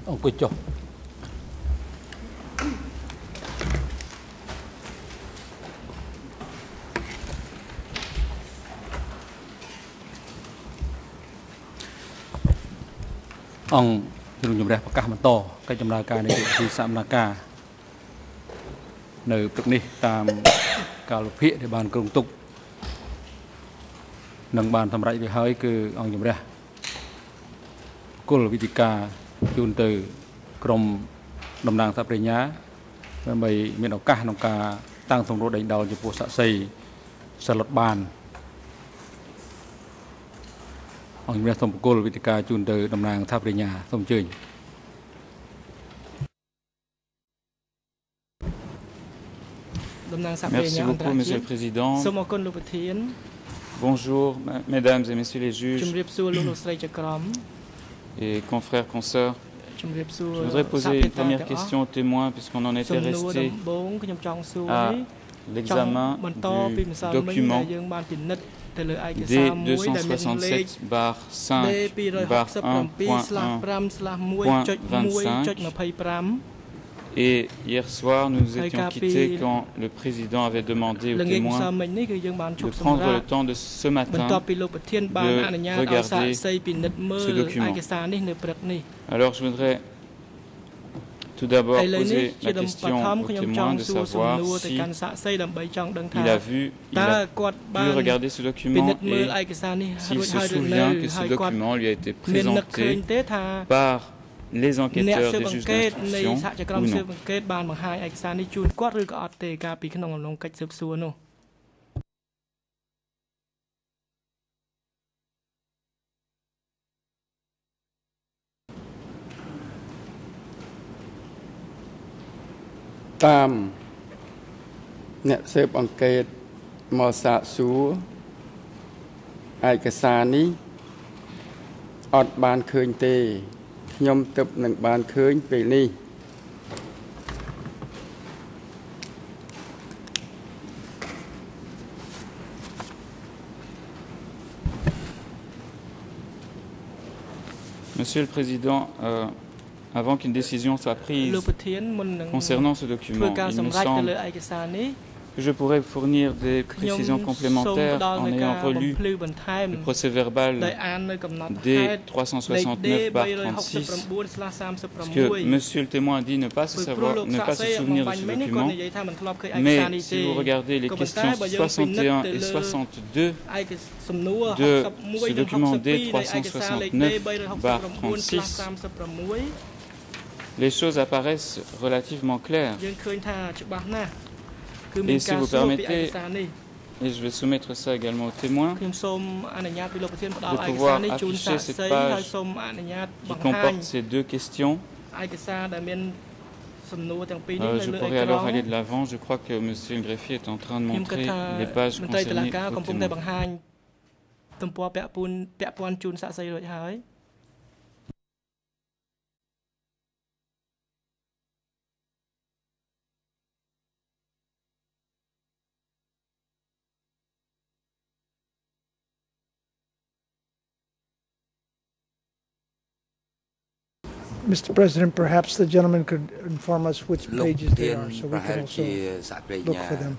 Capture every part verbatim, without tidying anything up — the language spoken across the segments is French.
អង្គុយចុះអង្គជំនុំជម្រះប្រកាសបន្តកិច្ចដំណើរការនៃទីសកម្មការនៅព្រឹកនេះតាមកាលវិភាគដែលបានគ្រោងទុកនឹងបានសម្រេចវាហើយគឺអង្គជំរះគុលវិធីការជូនទៅក្រុមតំណាងសហប្រញ្ញាដើម្បីមានឱកាសក្នុងការតាំងសម្រួលដេញដោលចំពោះសាក្សីសិលិតបានអង្គជំរះសូមប្រគល់វិធីការជូនទៅតំណាងសហប្រញ្ញាសូមអញ្ជើញតំណាងសហប្រញ្ញា Merci beaucoup, Monsieur le Président. Bonjour, Mesdames et Messieurs les juges et confrères, consoeurs. Je voudrais poser une première question aux témoins puisqu'on en était resté à l'examen du document D deux cent soixante-sept barre cinq barre un point un point vingt-cinq. Et hier soir, nous nous étions quittés quand le président avait demandé aux témoins de prendre le temps de ce matin de regarder ce document. Alors je voudrais tout d'abord poser la question aux témoins de savoir si il a vu, il a pu regarder ce document et s'il se souvient que ce document lui a été présenté par les enquêteurs des juges d'instruction ou non. តាមអ្នកស៊ើបអង្កេតមកសាកសួរឯកសារនេះអត់បានឃើញទេខ្ញុំទើបនឹងបានឃើញពេលនេះ Monsieur le Président, euh, avant qu'une décision soit prise concernant ce document, il me semble que je pourrais fournir des précisions complémentaires en ayant relu le procès-verbal D trois cent soixante-neuf barre trente-six, parce que Monsieur le témoin dit ne pas se savoir, ne pas se souvenir de ce document, mais si vous regardez les questions soixante et un et soixante-deux de ce document D trois cent soixante-neuf barre trente-six, les choses apparaissent relativement claires. Et si vous permettez, et je vais soumettre ça également aux témoins, de pouvoir afficher cette page qui comporte ces deux questions. Euh, je pourrais alors aller de l'avant. Je crois que Monsieur le greffier est en train de montrer les pages concernées aux témoins. Mister President, perhaps the gentleman could inform us which pages they are, so we can also look for them.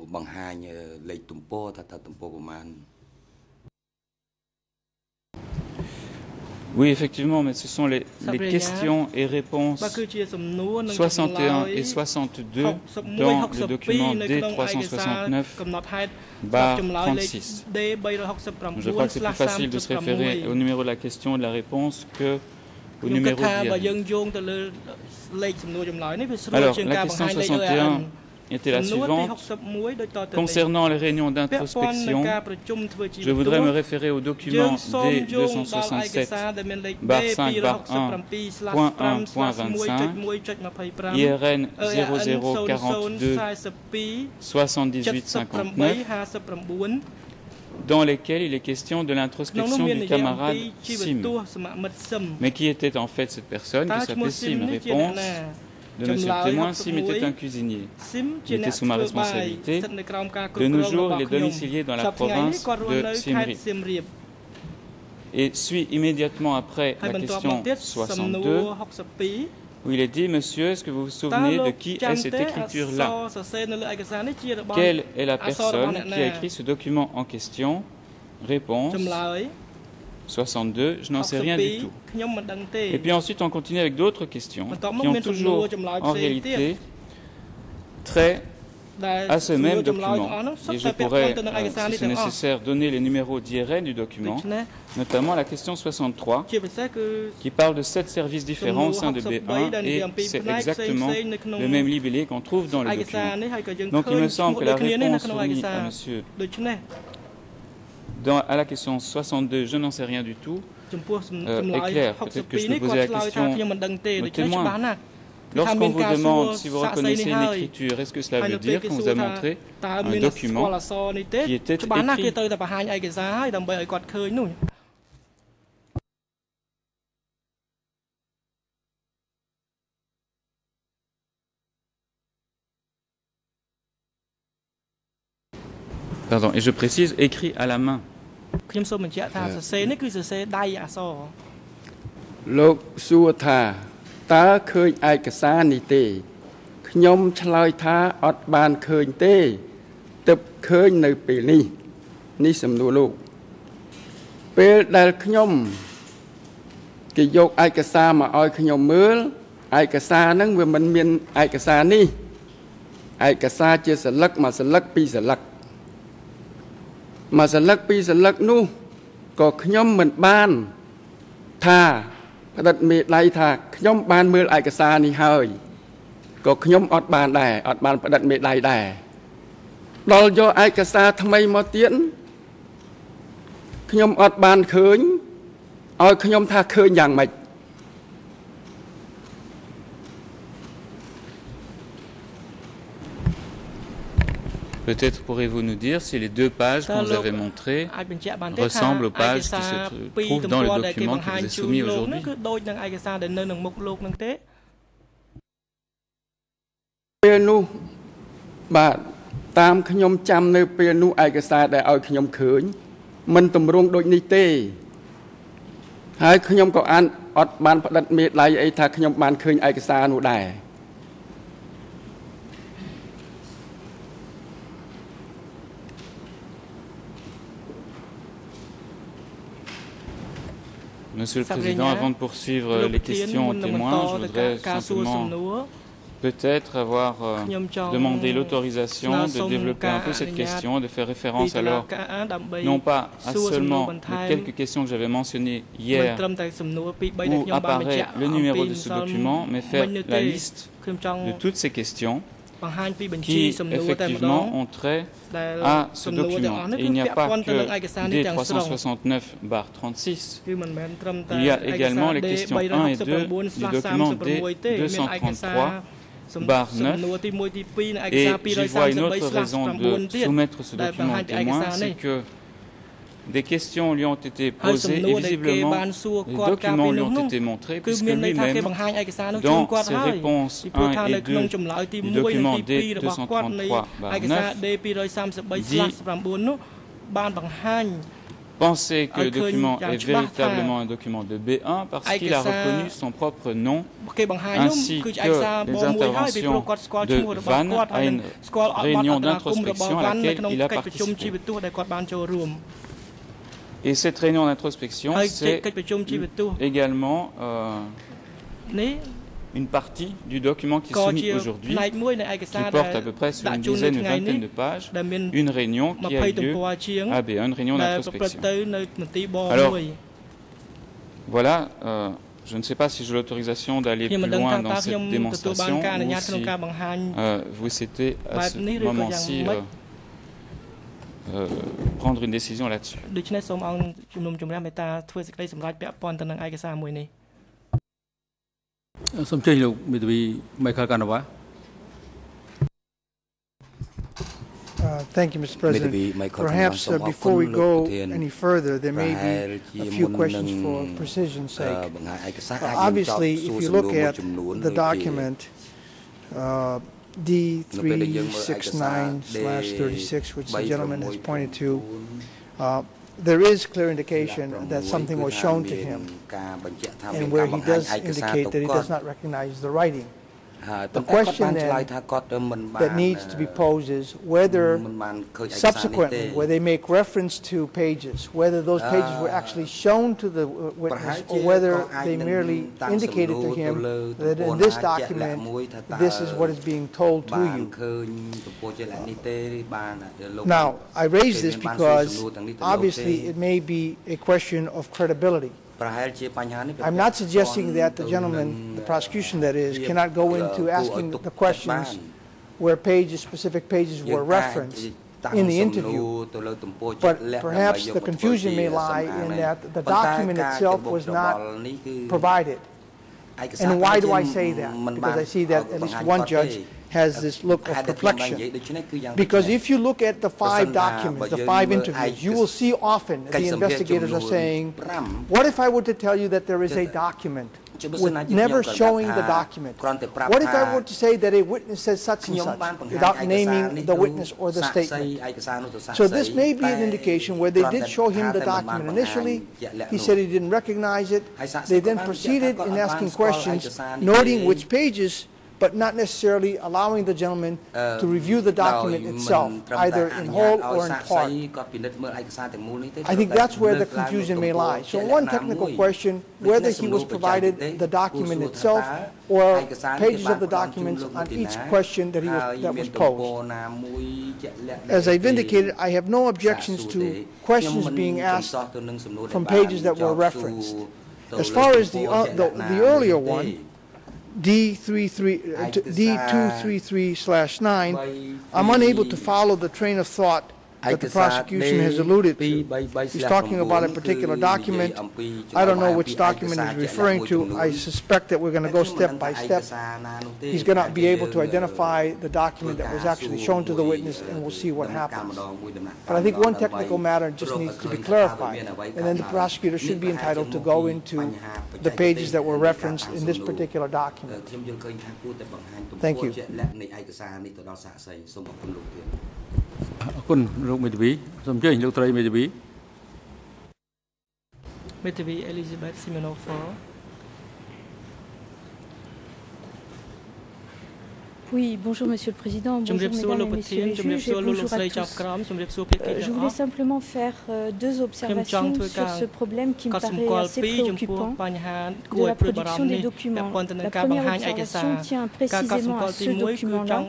Oui, effectivement, mais ce sont les, les questions et réponses soixante et un et soixante-deux dans le document D trois cent soixante-neuf barre trente-six. Je crois que c'est plus facile de se référer au numéro de la question et de la réponse que au numéro d'hier. Alors, la question soixante et un était la suivante. Concernant les réunions d'introspection, je voudrais me référer au document D deux cent soixante-sept barre cinq barre un point un point vingt-cinq, I R N zéro zéro quarante-deux soixante-dix-huit cinquante-neuf, dans lesquels il est question de l'introspection du camarade Sim. Mais qui était en fait cette personne qui s'appelait Sim? Réponse de Monsieur le témoin, Sim était un cuisinier. Il était sous ma responsabilité. De nos jours, il est domicilié dans la province de Siem Reap. et suit immédiatement après la question soixante-deux, où il est dit, monsieur, est-ce que vous vous souvenez de qui est cette écriture-là? Quelle est la personne qui a écrit ce document en question? Réponse soixante-deux, je n'en sais rien du tout. Et puis ensuite, on continue avec d'autres questions qui ont toujours, en réalité, trait à ce même document. Et je pourrais, euh, si c'est nécessaire, donner les numéros d'I R N du document, notamment la question soixante-trois, qui parle de sept services différents au sein de B un, et c'est exactement le même libellé qu'on trouve dans le document. Donc il me semble que la réponse fournie à monsieur dans, à la question soixante-deux, je n'en sais rien du tout, euh, est claire. Peut-être que je peux poser la question au témoin. Lorsqu'on vous demande si vous reconnaissez une écriture, est-ce que cela veut dire qu'on vous a montré un document qui était écrit? Pardon, et je précise, écrit à la main. Lok suotha ta khơi ai cả xa ni tê nhom chloi tha ọt ban khơi tê tập khơi nơi bể ni ni sầm nô lô bể đal nhom cái dọc ai cả xa mà oi nhom mưa ai cả xa nâng về mình miền ai cả xa ni ai cả xa chia sẻ lắc mà sẻ lắc pi sẻ lắc mà sẻ lắc pi sẻ lắc nu có nhom mình ban tha đặt mẹ lại thà nhóm ban mưa ai cả xa ni hơi có nhóm ọt ban đẻ ọt ban đặt mẹ lại đẻ đó do ai cả xa tham mây mà tiến nhóm ọt ban khơi ôi nhóm tha khơi nhàng mạch. Peut-être pourrez-vous nous dire si les deux pages qu'on vous avait montrées ressemblent aux pages qui se trouvent dans le document qui vous est soumis aujourd'hui. Monsieur le Président, avant de poursuivre les questions aux témoins, je voudrais simplement peut-être avoir euh, demandé l'autorisation de développer un peu cette question, de faire référence alors, non pas à seulement les quelques questions que j'avais mentionnées hier, où apparaît le numéro de ce document, mais faire la liste de toutes ces questions qui effectivement ont trait à ce document. Et il n'y a pas que D trois cent soixante-neuf barre trente-six, il y a également les questions un et deux du document D deux cent trente-trois barre neuf, et j'y vois une autre raison de soumettre ce document au témoin, c'est que des questions lui ont été posées et visiblement les documents lui ont été montrés puisque lui-même, dans ses réponses un et deux du document D deux cent trente-trois barre neuf, dit penser que le document est véritablement un document de B un parce qu'il a reconnu son propre nom ainsi que les interventions de Van à une réunion d'introspection à laquelle il a participé. Et cette réunion d'introspection, c'est également euh, une partie du document qui est soumis aujourd'hui, qui porte à peu près sur une dizaine, une vingtaine de pages, une réunion qui a eu lieu à B un, une réunion d'introspection. Alors, voilà, euh, je ne sais pas si j'ai l'autorisation d'aller plus loin dans cette démonstration ou si euh, vous souhaitez à ce moment-ci euh, Euh, prendre une décision là-dessus. Uh, thank you, Mister President. Perhaps uh, before we go any further, there may be a few questions for precision's sake. Uh, obviously, if you look at the document, uh, D three six nine slash thirty-six, which the gentleman has pointed to, uh, there is clear indication that something was shown to him, and where he does indicate that he does not recognize the writing. The question then that needs to be posed is whether subsequently, where they make reference to pages, whether those pages were actually shown to the witness, or whether they merely indicated to him that in this document, this is what is being told to you. Now, I raise this because obviously it may be a question of credibility. I'm not suggesting that the gentleman, the prosecution that is, cannot go into asking the questions where pages, specific pages were referenced in the interview, but perhaps the confusion may lie in that the document itself was not provided. And why do I say that? Because I see that at least one judge has this look of perplexion. Because if you look at the five documents, the five interviews, you will see often that the investigators are saying, what if I were to tell you that there is a document with never showing the document? What if I were to say that a witness says such and such without naming the witness or the statement? So this may be an indication where they did show him the document initially. He said he didn't recognize it. They then proceeded in asking questions, noting which pages, but not necessarily allowing the gentleman to review the document itself, either in whole or in part. I think that's where the confusion may lie. So one technical question, whether he was provided the document itself or pages of the documents on each question that, he was, that was posed. As I've indicated, I have no objections to questions being asked from pages that were referenced. As far as the, uh, the, the earlier one, D two thirty-three slash nine, I'm unable to follow the train of thought that the prosecution has alluded to. He's talking about a particular document. I don't know which document he's referring to. I suspect that we're going to go step by step. He's going to be able to identify the document that was actually shown to the witness, and we'll see what happens. But I think one technical matter just needs to be clarified, and then the prosecutor should be entitled to go into the pages that were referenced in this particular document. Thank you. អរគុណលោកមេធាវីសូមអញ្ជើញលោកត្រីមេធាវី មេធាវី Elizabeth Simonova Oui, bonjour Monsieur le Président, bonjour Mesdames et Messieurs les juges et bonjour à tous. Euh, je voulais simplement faire euh, deux observations sur ce problème qui me paraît assez préoccupant de la production des documents. La première observation tient précisément à ce document-là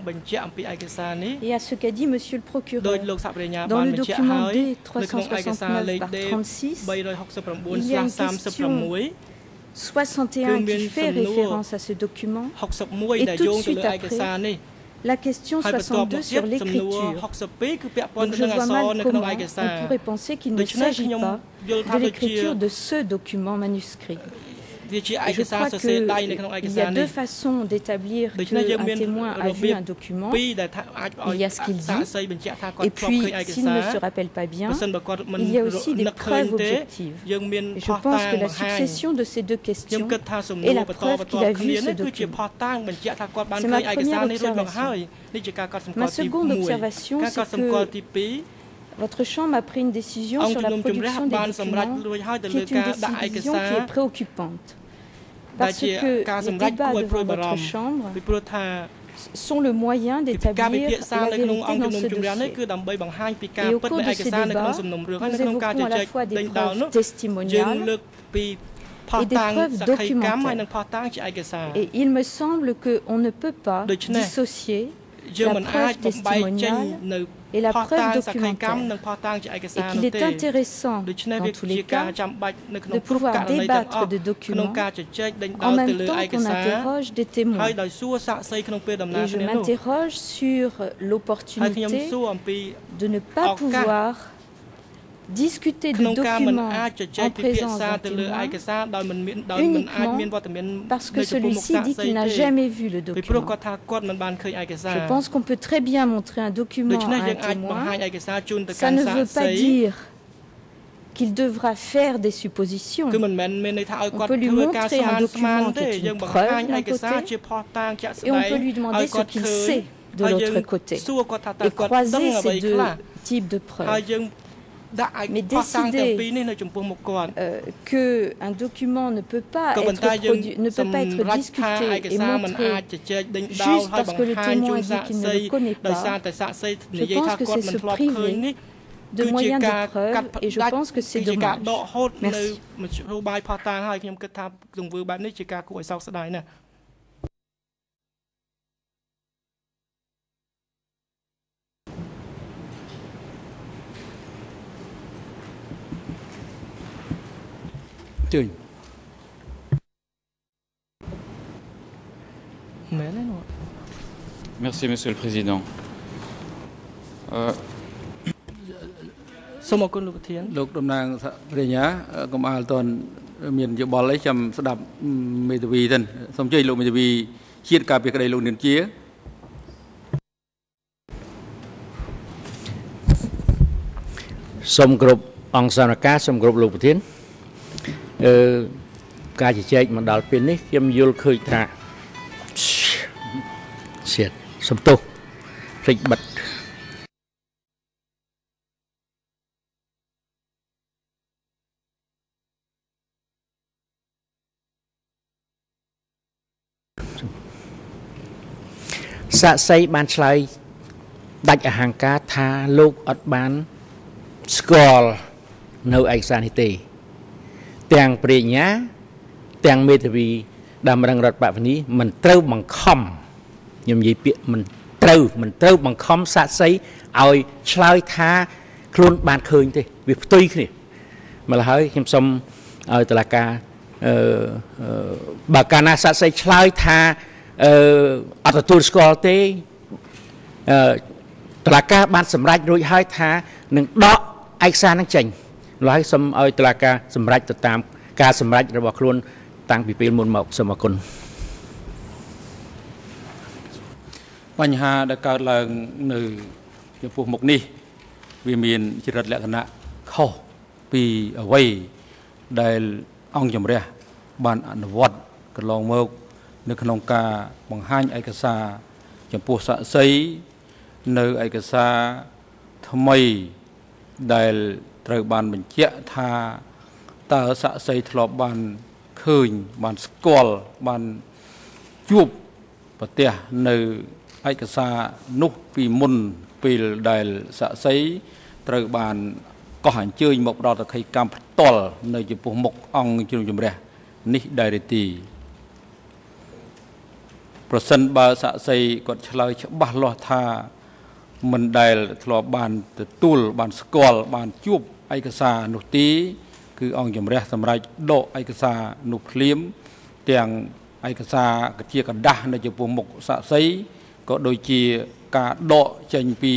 et à ce qu'a dit Monsieur le Procureur. Dans le document D trois cent soixante-neuf par trente-six, il y a une question soixante et un qui fait référence à ce document, et tout de suite après, la question soixante-deux sur l'écriture. Donc je vois mal comment on pourrait penser qu'il ne s'agit pas de l'écriture de ce document manuscrit. Et je crois qu'il y a deux façons d'établir qu'un témoin a vu un document. Il y a ce qu'il dit, et puis, s'il ne se rappelle pas bien, il y a aussi des preuves objectives. Et je pense que la succession de ces deux questions est la preuve qu'il a vu ce document. C'est ma première observation. Ma seconde observation, c'est que votre Chambre a pris une décision sur la production des documents, qui est une décision qui est préoccupante. Parce que les débats devant votre Chambre sont le moyen d'établir la vérité dans ce dossier. Et au cours de ces débats, nous évoquons à la fois des preuves testimoniales et des preuves documentaires. Et il me semble qu'on ne peut pas dissocier la preuve testimoniale et la preuve documentaire, et qu'il est intéressant, dans tous les cas, de pouvoir débattre de documents en même temps qu'on interroge des témoins. Et je m'interroge sur l'opportunité de ne pas pouvoir discuter de documents en présence d'un témoin uniquement parce que celui-ci dit qu'il n'a jamais vu le document. Je pense qu'on peut très bien montrer un document à un témoin. Ça ne veut pas dire qu'il devra faire des suppositions. On peut lui montrer un document qui est une preuve d'un côté et on peut lui demander ce qu'il sait de l'autre côté et croiser ces deux types de preuves. Mais décider euh, qu'un document ne peut pas être, produit, ne peut pas être discuté et montré juste parce que le témoin dit qu'il ne le connaît pas, je pense que c'est se priver de moyens de preuve et je pense que c'est dommage. Merci. Merci, Monsieur le Président. Euh, សូមអរគុណលោកប្រធានលោកតំណាងប្រញ្ញាកុំអាលតនមានយោបល់អីចាំស្ដាប់មេធាវីទៅសូមជ័យលោកមេធាវីជាតិការពីក្តីលោកនាងជាសូមគ្រប់អង្គសនាការសូមគ្រប់លោកប្រធានអឺការជជែកមកដល់ពេលនេះខ្ញុំយល់ឃើញថាសៀតសំទោសភ្លេចបិទសាក់សីបានឆ្លើយដាច់អហង្ការថាលោកអត់បានស្គាល់នៅឯកសារនេះទេទាំងប្រញ្ញាទាំងមេធាវីដំណឹងរដ្ឋបព្វនីមិនត្រូវបង្ខំខ្ញុំនិយាយពាក្យមិនត្រូវមិនត្រូវបង្ខំសាក់សីឲ្យឆ្លើយថាខ្លួនបានឃើញទេវាផ្ទុយគ្នាម្ល៉េះហើយខ្ញុំសូមឲ្យតុលាការអឺបើកាលណាសាក់សីឆ្លើយថាអឺអត់ទទួលស្គាល់ទេអឺតុលាការបានសម្រេចរួចហើយថានឹងដកឯកសារនឹងចេញម្ល៉េះហើយសូមឲ្យតុលាការសម្រេចទៅតាមការសម្រេចរបស់ខ្លួនតាំងពីពេលមុនមកសូមអរគុណបញ្ហាដែលកើតឡើងនៅចំពោះមុខនេះវាមានចរិតលក្ខណៈខុសពីអ្វីដែលអង្គជំរះបានអនុវត្តកន្លងមកនៅក្នុងការបង្ហាញឯកសារចំពោះសាក្សីនៅឯកសារថ្មីដែលត្រូវបានបញ្ជាក់ថាតើសាក្សីធ្លាប់បានឃើញបានស្គាល់បានជួបប្រទះនៅឯកសារនោះពីមុនពេលដែលសាក្សីត្រូវបានកោះអញ្ជើញមកផ្ដល់តក្កកម្មផ្ទាល់នៅចំពោះមុខអង្គជ្រុំជំរះនេះដែរទេប្រសិនបើសាក្សីគាត់ឆ្លើយច្បាស់លាស់ថាមិនដែលធ្លាប់បានទទួលបានស្គាល់បានជួបឯកសារនោះទេគឺអង្គជំរះសម្រាប់ដកឯកសារនោះភ្លាមទាំងឯកសារជាกระดาษនៅចំពោះមុខសាក្សីក៏ដូចជាការដកចេញពី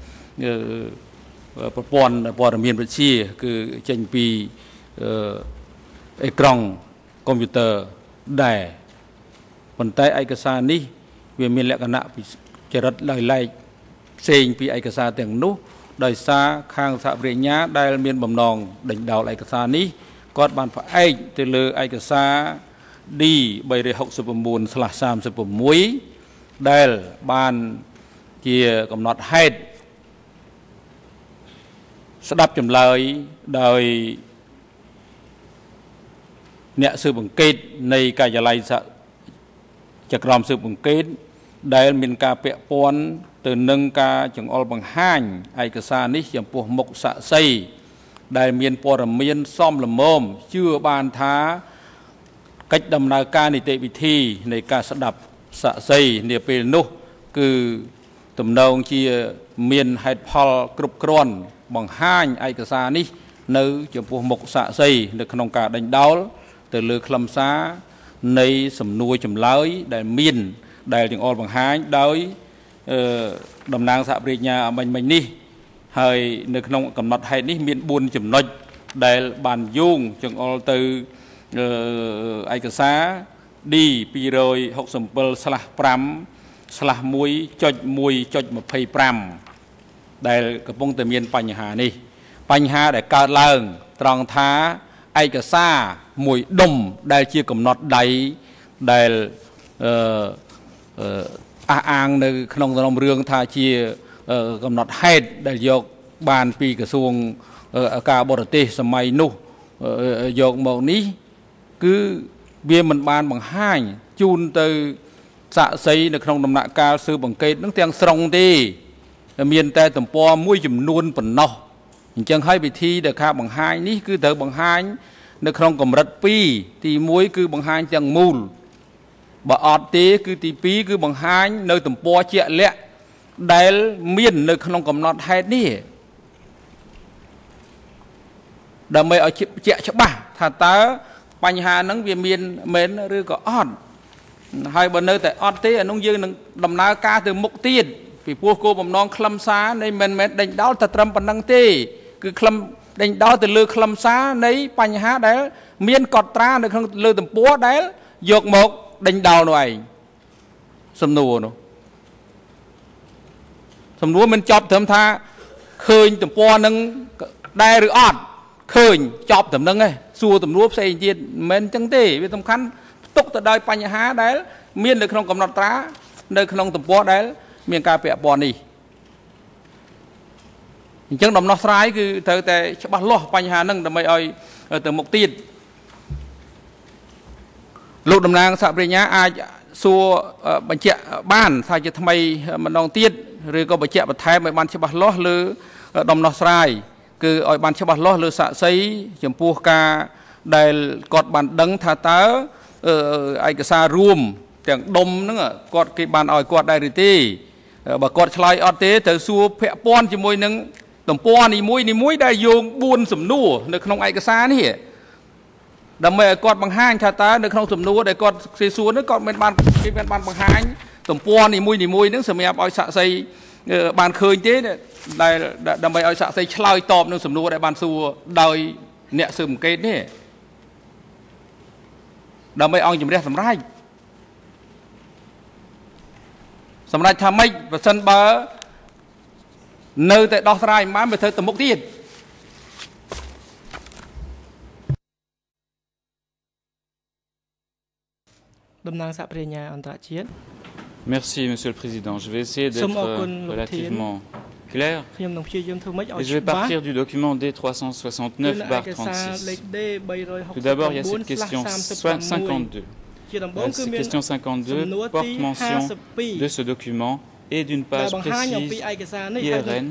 ប្រព័ន្ធព័ត៌មានវិទ្យាគឺចេញពីអេក្រង់កុំព្យូទ័រដែរប៉ុន្តែឯកសារនេះវាមានលក្ខណៈចរិតដោយឡែកផ្សេងពីឯកសារទាំងនោះដោយសារខាងសហប្រញ្ញាដែលមានបំណងដេញដោលឯកសារនេះគាត់បានផ្អែកទៅលើឯកសារ D 369/សាមសិបsáu ដែលបានជាកំណត់ហេតុស្ដាប់ចម្លើយដោយអ្នកស៊ើបអង្កេតនៃការិយាល័យចក្រមស៊ើបអង្កេតដែលមានការពាក់ព័ន្ធទៅនឹងការចង្អុលបង្ហាញឯកសារនេះចំពោះមុខសាក្សីដែលមានព័ត៌មានសមល្មមជឿបានថាកិច្ចដំណើរការនីតិវិធីនៃការស្ដាប់សាក្សីនាពេលនោះគឺទំនងជាមានហេតុផលគ្រប់គ្រាន់បង្ហាញឯកសារនេះនៅចំពោះមុខសាក្សីនៅក្នុងការដេញដោលទៅលើខ្លឹមសារនៃសំណួរចម្លើយដែលមានដែលចង្អុលបង្ហាញដោយតំណាងសហប្រញ្ញាមិញមិញនេះហើយនៅក្នុងកំណត់ហេតុនេះមានbốnចំណុចដែលបានយោងចង្អុលទៅឯកសារ D 267/5/1.1.25 ដែលកំពុងតែមានបញ្ហានេះបញ្ហាដែលកើតឡើងត្រង់ថាឯកសារមួយដុំដែលជាកំណត់ដៃដែលអឺអះអាងនៅក្នុងសំណុំរឿងថាជាកំណត់ហេតុដែលយកបានពីក្រសួងការបរទេសសម័យនោះយកមកនេះគឺវាមិនបានបង្ហាញជូនទៅសាក្សីនៅក្នុងដំណាក់កាលស៊ើបអង្កេតនឹងទាំងស្រុងទេមានតែទំព័រមួយចំនួនប៉ុណ្ណោះអញ្ចឹងហើយវិធីដែលការបង្ហាញនេះគឺត្រូវបង្ហាញនៅក្នុងកម្រិតពីរទីមួយគឺបង្ហាញទាំងមូលបើអត់ទេគឺទីពីរគឺបង្ហាញនៅទំព័រជាក់លាក់ដែលមាននៅក្នុងកំណត់ហេតុនេះដើម្បីឲ្យជាក់ច្បាស់ថាតើបញ្ហាហ្នឹងវាមានមែនឬក៏អត់ហើយបើនៅតែអត់ទេអានោះយើងនឹងដំណើរការទៅមុខទៀតពីព្រោះគោលបំណងខ្លឹមសារនៃមិនមែនដេញដោលតែត្រឹមប៉ុណ្្នឹងទេគឺខ្លឹមដេញដោលទៅលើខ្លឹមសារនៃបញ្ហាដែលមានកត់ត្រានៅក្នុងលើទំព័រដែលយកមកដេញដោលនោះឯងសំណួរនោះសំណួរមិនចប់ត្រឹមថាឃើញទំព័រនឹងដែរឬអត់ឃើញចប់ត្រឹមហ្នឹងឯងសួរទំនួលផ្សេងទៀតមិនមែនអញ្ចឹងទេវាសំខាន់ផ្ទុកទៅដោយបញ្ហាដែលមាននៅក្នុងកំណត់ត្រានៅក្នុងទំព័រដែលមានការពាក់ព័ន្ធនេះអញ្ចឹងដំណោះស្រាយគឺត្រូវតែច្បាស់លាស់បញ្ហាហ្នឹងដើម្បីឲ្យទៅមុខទៀតលោកតំណាងសហប្រញ្ញាអាចសួរបញ្ជាក់បានថាជាថ្មីម្ដងទៀតឬក៏បញ្ជាក់បន្ថែមឲ្យបានច្បាស់លាស់លើដំណោះស្រាយគឺឲ្យបានច្បាស់លាស់លើសាក្សីចំពោះការដែលគាត់បានដឹងថាតើឯកសាររួមទាំងដុំហ្នឹងគាត់គេបានឲ្យគាត់ដែរឬទេបើគាត់ឆ្លើយអត់ទេត្រូវសួរពាក់ព័ន្ធជាមួយនឹងទំព័រនីមួយនីមួយដែលយោងបួនសំណួរនៅក្នុងឯកសារនេះដើម្បីឲ្យគាត់បង្ហាញថាតើនៅក្នុងសំណួរដែលគាត់គេសួរនោះគាត់មិនបានគេមិនបានបង្ហាញទំព័រនីមួយនីមួយហ្នឹងសម្រាប់ឲ្យសាក្សីបានឃើញទេដែលដើម្បីឲ្យសាក្សីឆ្លើយតបនឹងសំណួរដែលបានសួរដោយអ្នកស៊ើបអង្កេតនេះដើម្បីអង្គជំរះសម្រេចសម្រេចថាម៉េចបើសិនបើនៅតែដោះស្រាយមិនបានវាត្រូវទៅមុខទៀតតំណាងសហប្រញ្ញាអន្តរជាតិ Merci Monsieur le Président. Je vais essayer d'être relativement clair. Et je vais partir du document D trois cent soixante-neuf barre trente-six. Tout d'abord, il y a cette question cinquante-deux. Cette question cinquante-deux porte mention de ce document et d'une page précise I R N.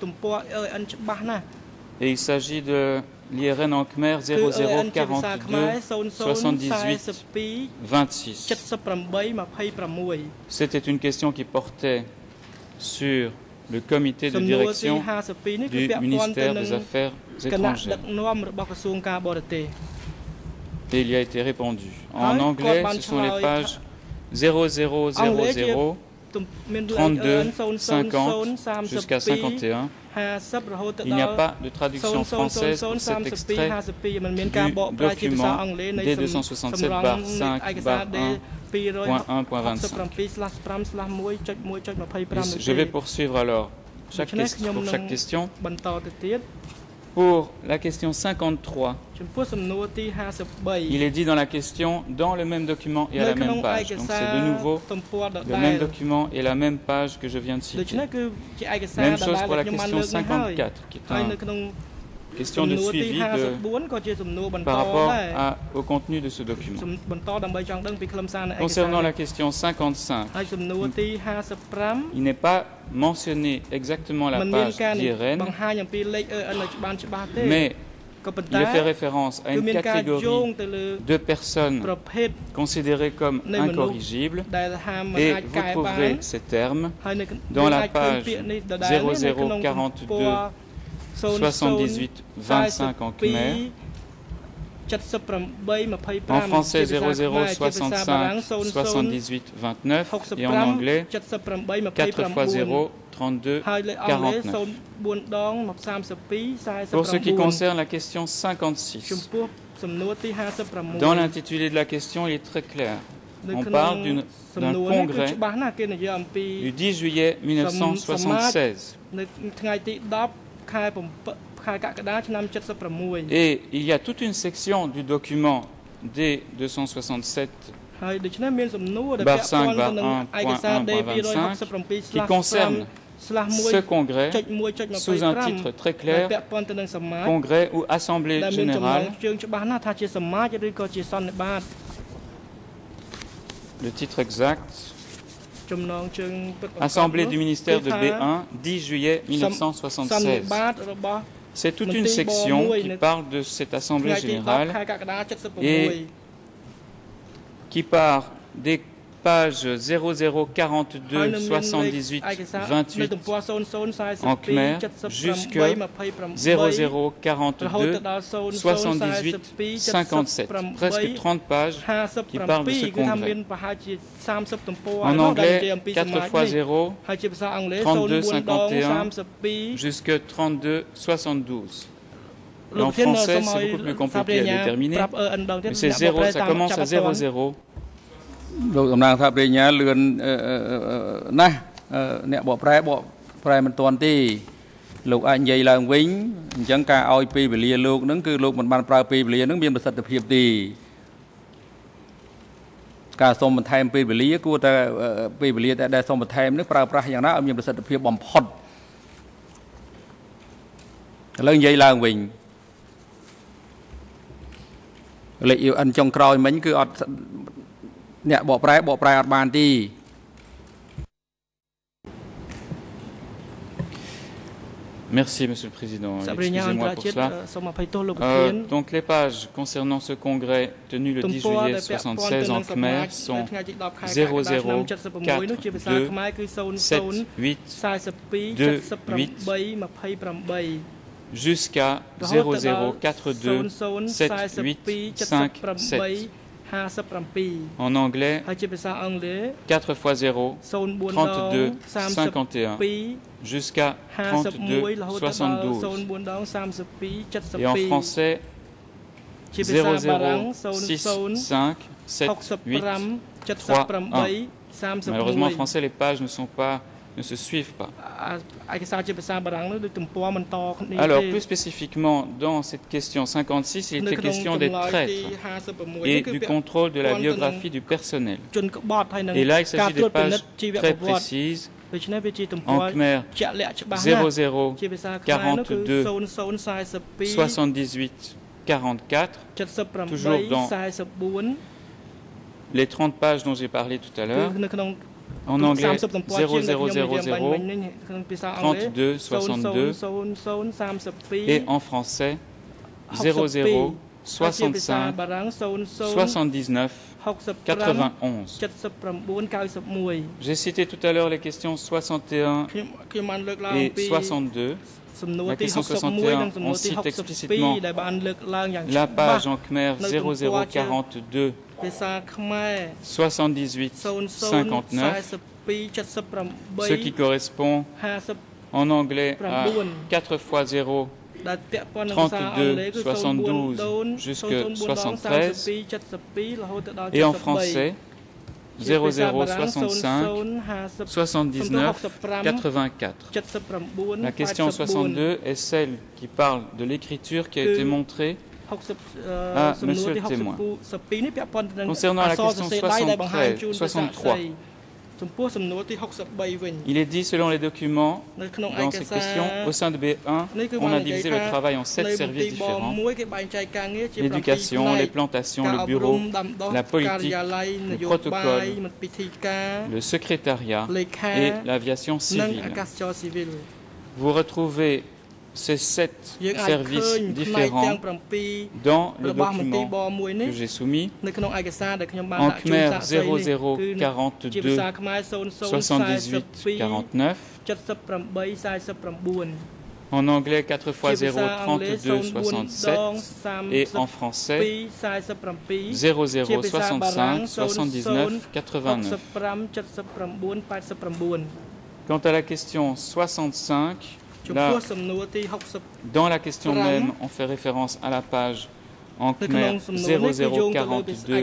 Et il s'agit de l'I R N en Khmer zéro zéro quarante-deux soixante-dix-huit vingt-six. C'était une question qui portait sur le comité de direction du ministère des Affaires étrangères. Et il y a été répondu. En anglais, ce sont les pages zéro zéro zéro zéro, trente-deux, cinquante jusqu'à cinquante et un. Il n'y a pas de traduction française pour cet extrait du document D deux cent soixante-sept barre cinq barre un point un point vingt-cinq. Je vais poursuivre alors chaque question, pour chaque question. Pour la question cinquante-trois, il est dit dans la question, dans le même document et à la même page. Donc c'est de nouveau le même document et la même page que je viens de citer. Même chose pour la question cinquante-quatre, qui est une question de suivi de, par rapport à, au contenu de ce document. Concernant la question cinquante-cinq, il n'est pas mentionné exactement la page d'I R N, mais il fait référence à une catégorie de personnes considérées comme incorrigibles et vous trouverez ces termes dans la page zéro zéro quarante-deux soixante-dix-huit vingt-cinq en Khmer, en français zéro zéro soixante-cinq soixante-dix-huit vingt-neuf et en anglais quatre fois zéro trente-deux quarante-neuf. Pour ce qui concerne la question cinquante-six, dans l'intitulé de la question, il est très clair. On parle d'un congrès du dix juillet mille neuf cent soixante-seize. Et il y a toute une section du document D deux cent soixante-sept barre cinq barre un point un point vingt-cinq qui concerne ce congrès sous un titre très clair, congrès ou assemblée générale. Le titre exact, assemblée du ministère de Béin, dix juillet mille neuf cent soixante-seize. C'est toute une section qui parle de cette assemblée générale et qui part des pages zéro zéro quarante-deux soixante-dix-huit vingt-huit en khmer jusqu'à zéro zéro quarante-deux soixante-dix-huit cinquante-sept, presque trente pages qui parlent de ce congrès. En anglais, quatre fois zéro, trente-deux cinquante et un jusqu'à trente-deux soixante-douze. Et en français, c'est beaucoup plus compliqué à déterminer, mais c'est zéro, ça commence à zéro zéro. លោកតំណាងថាប្រញ្ញាលឿនណាស់អ្នកបកប្រែបកប្រែមិនទាន់ទេលោកអាចនិយាយឡើងវិញអញ្ចឹងការឲ្យពេលវេលាលោកនឹងគឺលោកមិនបានប្រើពេលវេលានឹងមានប្រសិទ្ធភាពទេការសុំបន្ថែមពេលវេលាគួរតែពេលវេលាតែដែលសុំបន្ថែមនេះប្រើប្រាស់យ៉ាងណាឲ្យមានប្រសិទ្ធភាពបំផុតឥឡូវនិយាយឡើងវិញលេខ ยู เอ็น ចុងក្រោយមិញគឺអត់ Merci, Monsieur le Président. Excusez-moi pour cela. Euh, donc, les pages concernant ce congrès tenu le dix juillet soixante-seize en Khmer sont zéro zéro quatre deux sept huit deux huit jusqu'à zéro zéro quatre deux sept huit cinq sept. En anglais, quatre fois zéro, trente-deux cinquante et un jusqu'à trente-deux soixante-douze. Et en français, zéro zéro six cinq sept huit trois un. Malheureusement, en français, les pages ne sont pas, ne se suivent pas. Alors, plus spécifiquement, dans cette question cinquante-six, il était question des traîtres et du contrôle de la biographie du personnel. Et là, il s'agit des pages très précises. En khmer, zéro zéro quarante-deux soixante-dix-huit quarante-quatre, toujours dans les trente pages dont j'ai parlé tout à l'heure. En anglais, zéro zéro zéro zéro trente-deux soixante-deux et en français, zéro zéro soixante-cinq soixante-dix-neuf quatre-vingt-onze. J'ai cité tout à l'heure les questions soixante et un et soixante-deux. La question soixante et un, on cite explicitement la page en khmer zéro zéro quarante-deux soixante-dix-huit cinquante-neuf, ce qui correspond en anglais à quatre fois zéro, trente-deux soixante-douze jusqu'à soixante-treize, et en français zéro zéro soixante-cinq soixante-dix-neuf quatre-vingt-quatre. La question soixante-deux est celle qui parle de l'écriture qui a été montrée à Monsieur le témoin. Concernant la question soixante-treize, soixante-trois, il est dit selon les documents dans cette question, au sein de B un, on a divisé le travail en sept services différents. L'éducation, les plantations, le bureau, la politique, le protocole, le secrétariat et l'aviation civile. Vous retrouvez ces sept services différents dans le document que j'ai soumis. En khmer, zéro zéro quarante-deux soixante-dix-huit quarante-neuf. En anglais, quatre fois zéro, trente-deux soixante-sept. Et en français, zéro zéro soixante-cinq soixante-dix-neuf quatre-vingt-neuf. Quant à la question soixante-cinq, là, dans la question même, on fait référence à la page en khmer zéro zéro quarante-deux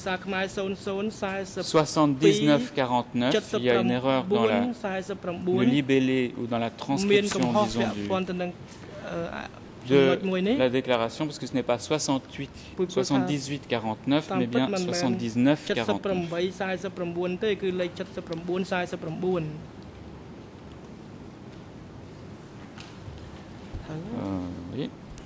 soixante-dix-neuf quarante-neuf. Il y a une erreur dans la, le libellé ou dans la transcription, disons, du, de la déclaration, parce que ce n'est pas soixante-huit, soixante-dix-huit quarante-neuf, mais bien soixante-dix-neuf quarante-neuf. Oui.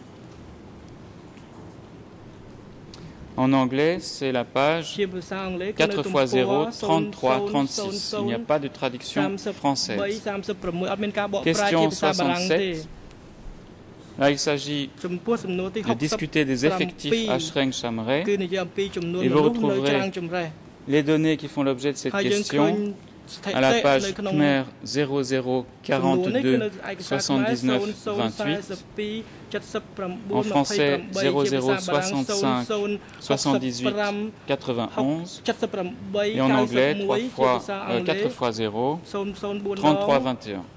En anglais, c'est la page quatre fois zéro, trente-trois, trente-six. Il n'y a pas de traduction française. Question soixante-sept. Là, il s'agit de discuter des effectifs à Shreng Chamray. Et vous retrouverez les données qui font l'objet de cette question à la page Khmer zéro zéro quarante-deux soixante-dix-neuf vingt-huit, en français zéro zéro soixante-cinq soixante-dix-huit quatre-vingt-onze et en anglais trois fois, euh, quatre fois zéro, trente-trois vingt et un.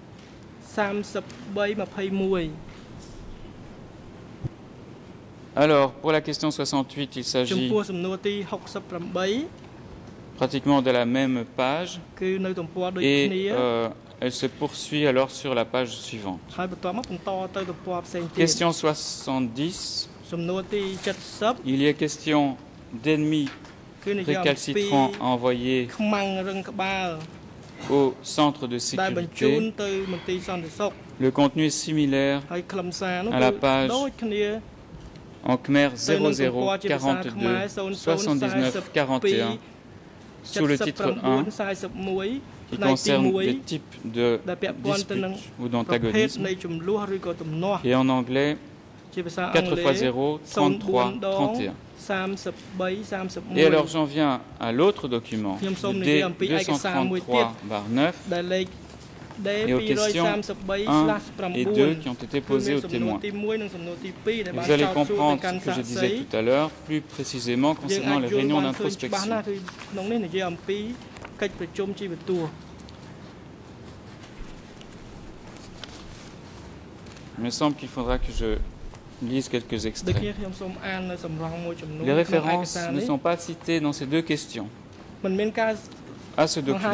Alors, pour la question soixante-huit, il s'agit pratiquement de la même page et euh, elle se poursuit alors sur la page suivante. Question soixante-dix. Il y a question d'ennemis récalcitrants à envoyer au centre de sécurité. Le contenu est similaire à la page en Khmer zéro zéro quarante-deux soixante-dix-neuf quarante et un sous le titre un qui concerne des types de disputes ou d'antagonisme et en anglais quatre fois zéro, trente-trois, trente et un. Et alors j'en viens à l'autre document, D deux cent trente-trois barre neuf, et aux questions un et deux qui ont été posées aux témoins. Vous allez comprendre ce que je disais tout à l'heure, plus précisément concernant les réunions d'introspection. Il me semble qu'il faudra que je lise quelques extraits. Les références ne sont pas citées dans ces deux questions à ce document.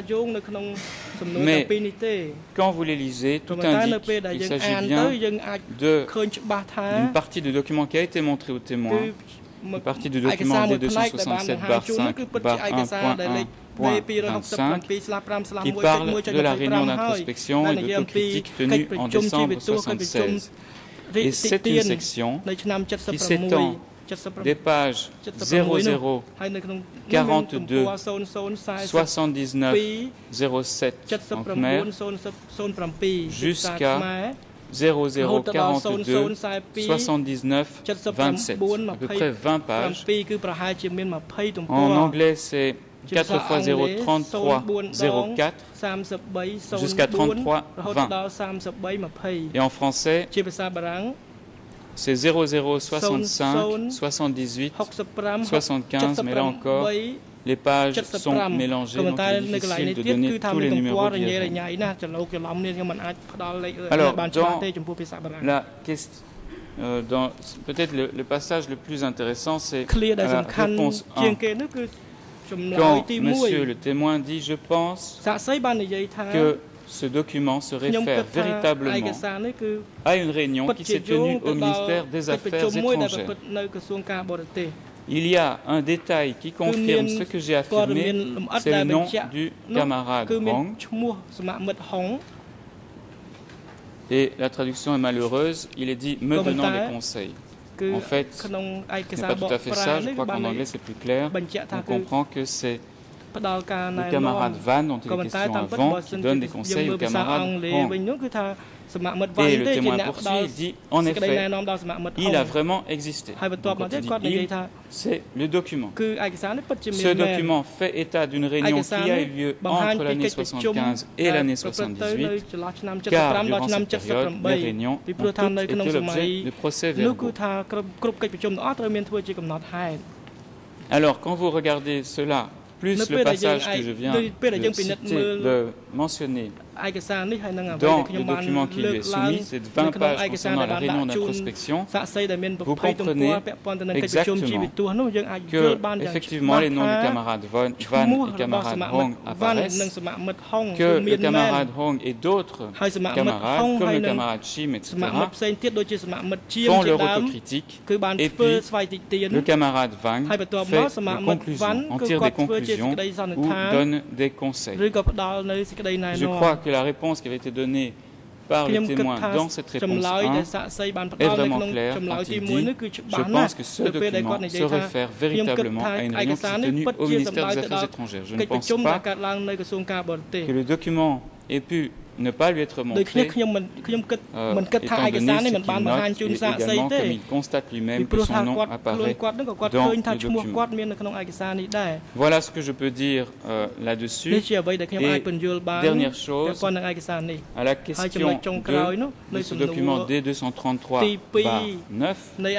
Mais quand vous les lisez, tout indique qu'il s'agit bien d'une partie du document qui a été montrée aux témoins, une partie du document D deux cent soixante-sept barre cinq barre un point un point vingt-cinq qui parle de la réunion d'introspection et d'autocritique tenue en décembre mille neuf cent soixante-seize. Et c'est une section qui s'étend des pages zéro zéro quarante-deux soixante-dix-neuf zéro sept en Khmer jusqu'à zéro zéro quarante-deux soixante-dix-neuf vingt-sept, à peu près vingt pages. En anglais, c'est quatre fois zéro, trente-trois, zéro quatre jusqu'à trente-trois, vingt. Et en français, c'est zéro zéro soixante-cinq, soixante-dix-huit, soixante-quinze, mais là encore, les pages sont mélangées, donc il est difficile de donner tous les numéros d'I R M. Alors, dans la question, euh, dans peut-être le, le passage le plus intéressant, c'est la réponse un. Quand monsieur le témoin dit « Je pense que ce document se réfère véritablement à une réunion qui s'est tenue au ministère des Affaires étrangères. Il y a un détail qui confirme ce que j'ai affirmé, c'est le nom du camarade Hong. » Et la traduction est malheureuse, il est dit « me donnant des conseils ». En fait, ce n'est pas tout à fait ça, je crois qu'en anglais c'est plus clair. On comprend que c'est le camarade Van, dont il est question avant, qui donne des conseils au camarade Hong. Et le témoin poursuit, il dit, en effet, il a vraiment existé. Donc, quand il dit il, c'est le document. Ce document fait état d'une réunion qui a eu lieu entre l'année soixante-quinze et l'année soixante-dix-huit, car durant cette période, les réunions ont toutes été l'objet de procès-verbaux. Alors, quand vous regardez cela, plus le passage que je viens de citer, de mentionner dans le document qui lui est soumis, c'est vingt pages concernant la réunion d'introspection, vous comprenez exactement que, effectivement, les noms du camarade Van et camarade Hong apparaissent, que le camarade Hong et d'autres camarades, comme le camarade Chim, et cetera, font leur autocritique, et puis le camarade Van fait des conclusions, en tire des conclusions ou donne des conseils. Je crois que la réponse qui avait été donnée par les témoins dans cette réponse un est vraiment clair quand il dit « Je pense que ce document se réfère véritablement à une réunion qui s'est tenue au ministère des Affaires étrangères. Je ne pense pas que le document ait pu ne pas lui être montré, euh, étant donné ce qu'il note et également comme il constate lui-même que son nom apparaît dans le document. Voilà ce que je peux dire euh, là-dessus. Et dernière chose, à la question deux de ce document D deux cent trente-trois neuf,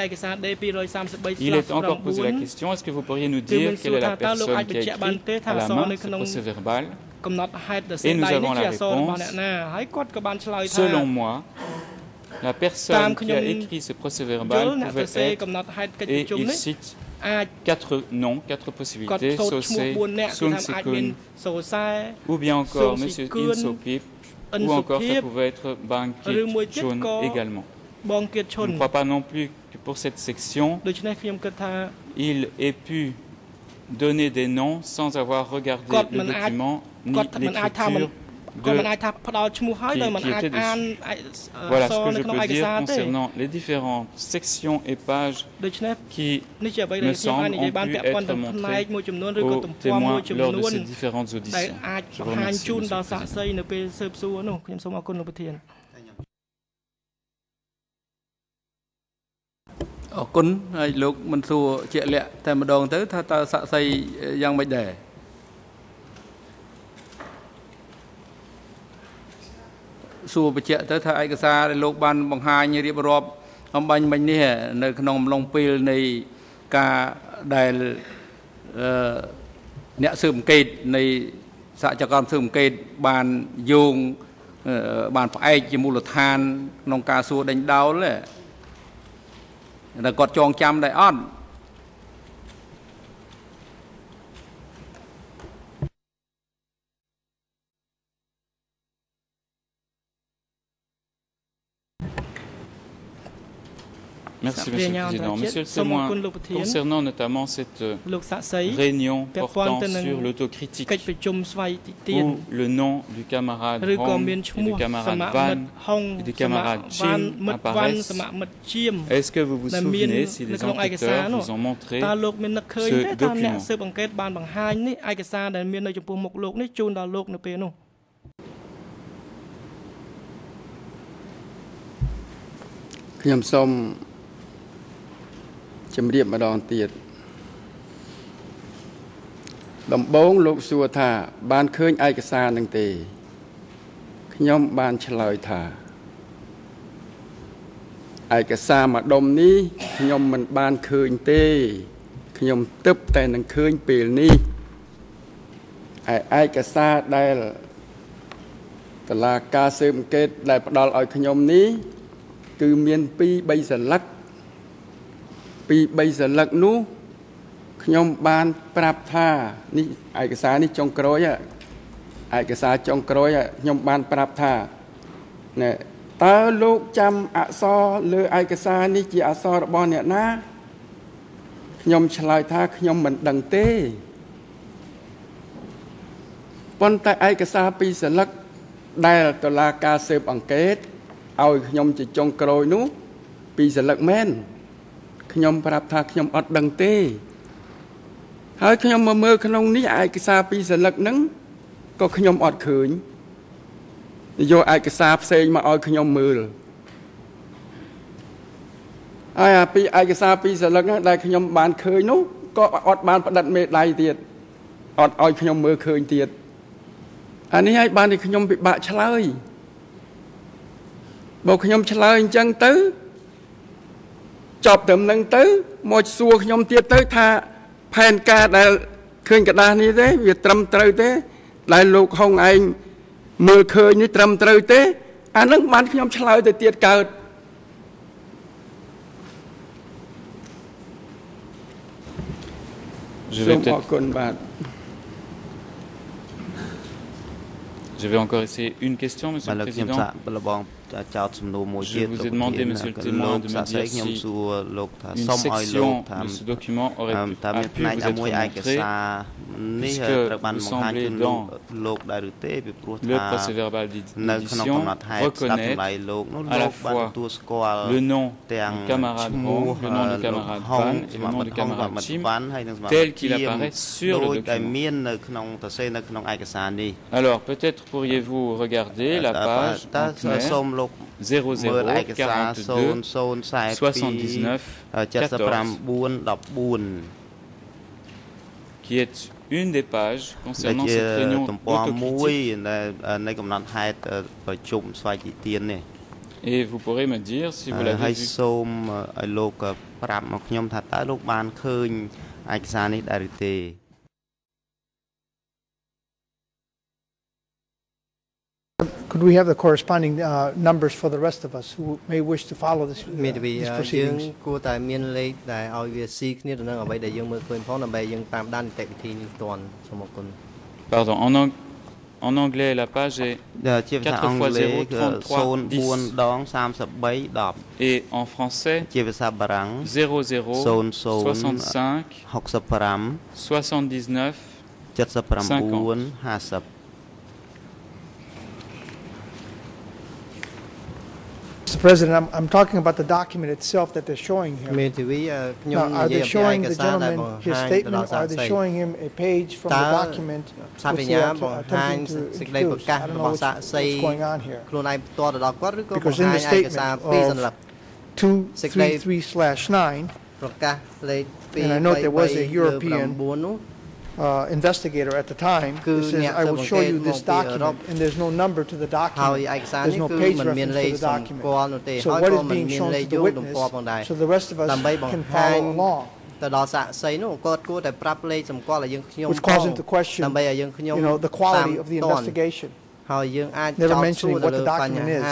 il est encore posé la question, est-ce que vous pourriez nous dire quelle est la personne qui a écrit à la main ce procès-verbal? Et nous avons la réponse. Selon moi, la personne qui a écrit ce procès-verbal pouvait être, et il cite quatre noms, quatre possibilités, Sosé, Sun Sikun, ou bien encore M. In Sopip, ou encore ça pouvait être Bang Kit Chun également. Je ne crois pas non plus que pour cette section, il ait pu donner des noms sans avoir regardé le document ni l'écriture de, qui, qui était dessus. Voilà ce que je peux dire concernant les différentes sections et pages qui, me semble, ont pu être montrées aux témoins lors de ces différentes auditions. Je vous remercie, Monsieur le Président. អរគុណហើយលោកមិនសួរជាក់លាក់តែម្ដងទៅថាតើសាក់សីយ៉ាងម៉េចដែរសួរបញ្ជាក់ទៅថាឯកសារដែលលោកបានបង្ហាញរៀបរាប់អំបញ្ញមិញនេះនៅក្នុងអំឡុងពេលនៃការដែលអ្នកស៊ើបអង្កេតនៃសហជីវកម្មស៊ើបអង្កេតបានយោងបានផ្អែកជាមូលដ្ឋានក្នុងការសួរដេញដោល làគាត់ចងចាំដែរអត់ Merci, Monsieur le Président. Monsieur le témoin, concernant notamment cette réunion portant sur l'autocritique, où le nom du camarade Hong et du camarade Van et du camarade Chin apparaissent, est-ce que vous vous souvenez si les enquêteurs vous ont montré ce document? ជំរាបម្ដងទៀតដំបូងលោកសួរថាបានឃើញឯកសារនឹងទេខ្ញុំបានឆ្លើយថាឯកសារមួយដុំនេះខ្ញុំមិនបានឃើញទេខ្ញុំទឹកតែនឹងឃើញពេលនេះឯឯកសារដែលតុលាការស៊ើបអង្កេតដែលផ្ដល់ឲ្យខ្ញុំនេះគឺមានពីរ 3 សន្លឹក ពីរ 3 សន្លឹកនោះខ្ញុំបានប្រាប់ថានេះឯកសារនេះចុងក្រោយឯកសារចុងក្រោយខ្ញុំបានប្រាប់ថាណែតើលោកចាំអក្សរលើឯកសារនេះជាអក្សររបស់អ្នកណាខ្ញុំឆ្លើយថាខ្ញុំមិនដឹងទេប៉ុន្តែឯកសារពីរសន្លឹកដែលតុលាការស៊ើបអង្កេតឲ្យខ្ញុំជាចុងក្រោយនោះពីរសន្លឹកមែន ខ្ញុំប្រាប់ថាខ្ញុំអត់ដឹងទេហើយខ្ញុំមកមើលក្នុងនេះឯកសារពីរសន្លឹកហ្នឹងក៏ខ្ញុំអត់ឃើញយកឯកសារផ្សេងមកឲ្យខ្ញុំមើលហើយអាពីឯកសារពីរសន្លឹកហ្នឹងដែលខ្ញុំបានឃើញនោះក៏អត់បានផ្ដិតមេដៃទៀតអត់ឲ្យខ្ញុំមើលឃើញទៀតអានេះឲ្យបានតែខ្ញុំពិបាកឆ្លើយបើខ្ញុំឆ្លើយអញ្ចឹងទៅ ចប់ត្រឹមនឹងទៅមកសួរខ្ញុំទៀតទៅថាផែនការដែលឃើញกระดาษនេះទេវាត្រឹមត្រូវទេដែលលោកហុងឯងមើលឃើញនេះត្រឹមត្រូវទេអានឹងបានខ្ញុំឆ្លើយទៅទៀតកើត Je vais Je vais encore essayer une question, Monsieur le Président. Je vous ai demandé, monsieur le témoin, de me dire si une section de ce document aurait pu, a pu vous être montrée, puisque vous semblez dans le procès-verbal d'édition reconnaître à la fois le nom du camarade Hong, le nom du camarade Van et le nom du camarade Chim, tel qu'il apparaît sur le document. Alors, peut-être pourriez-vous regarder la page en clair, zéro zéro quarante-deux soixante-dix-neuf quatorze, qui est une des pages concernant cette réunion autocritique. Et vous pourrez me dire si vous l'avez vu. Could we have the corresponding uh, numbers for the rest of us who may wish to follow this, uh, these proceedings? Pardon, en, ang en anglais, la page est quatre fois zéro, trente-trois, dix. Et en français, zéro zéro, soixante-cinq, soixante-dix-neuf, cinquante. Mister President, I'm, I'm talking about the document itself that they're showing here. Now, are they showing the gentleman his statement, or are they showing him a page from the document which they are attempting to introduce? I don't know what's, what's going on here. Because in the statement of two thirty-three slash nine, and I note there was a European Uh, investigator at the time, it says, I will show you this document, and there's no number to the document, there's no page reference to the document. So what is being shown to the witness, so the rest of us can follow along? Which calls into question, you know, the quality of the investigation, never mentioning what the document is.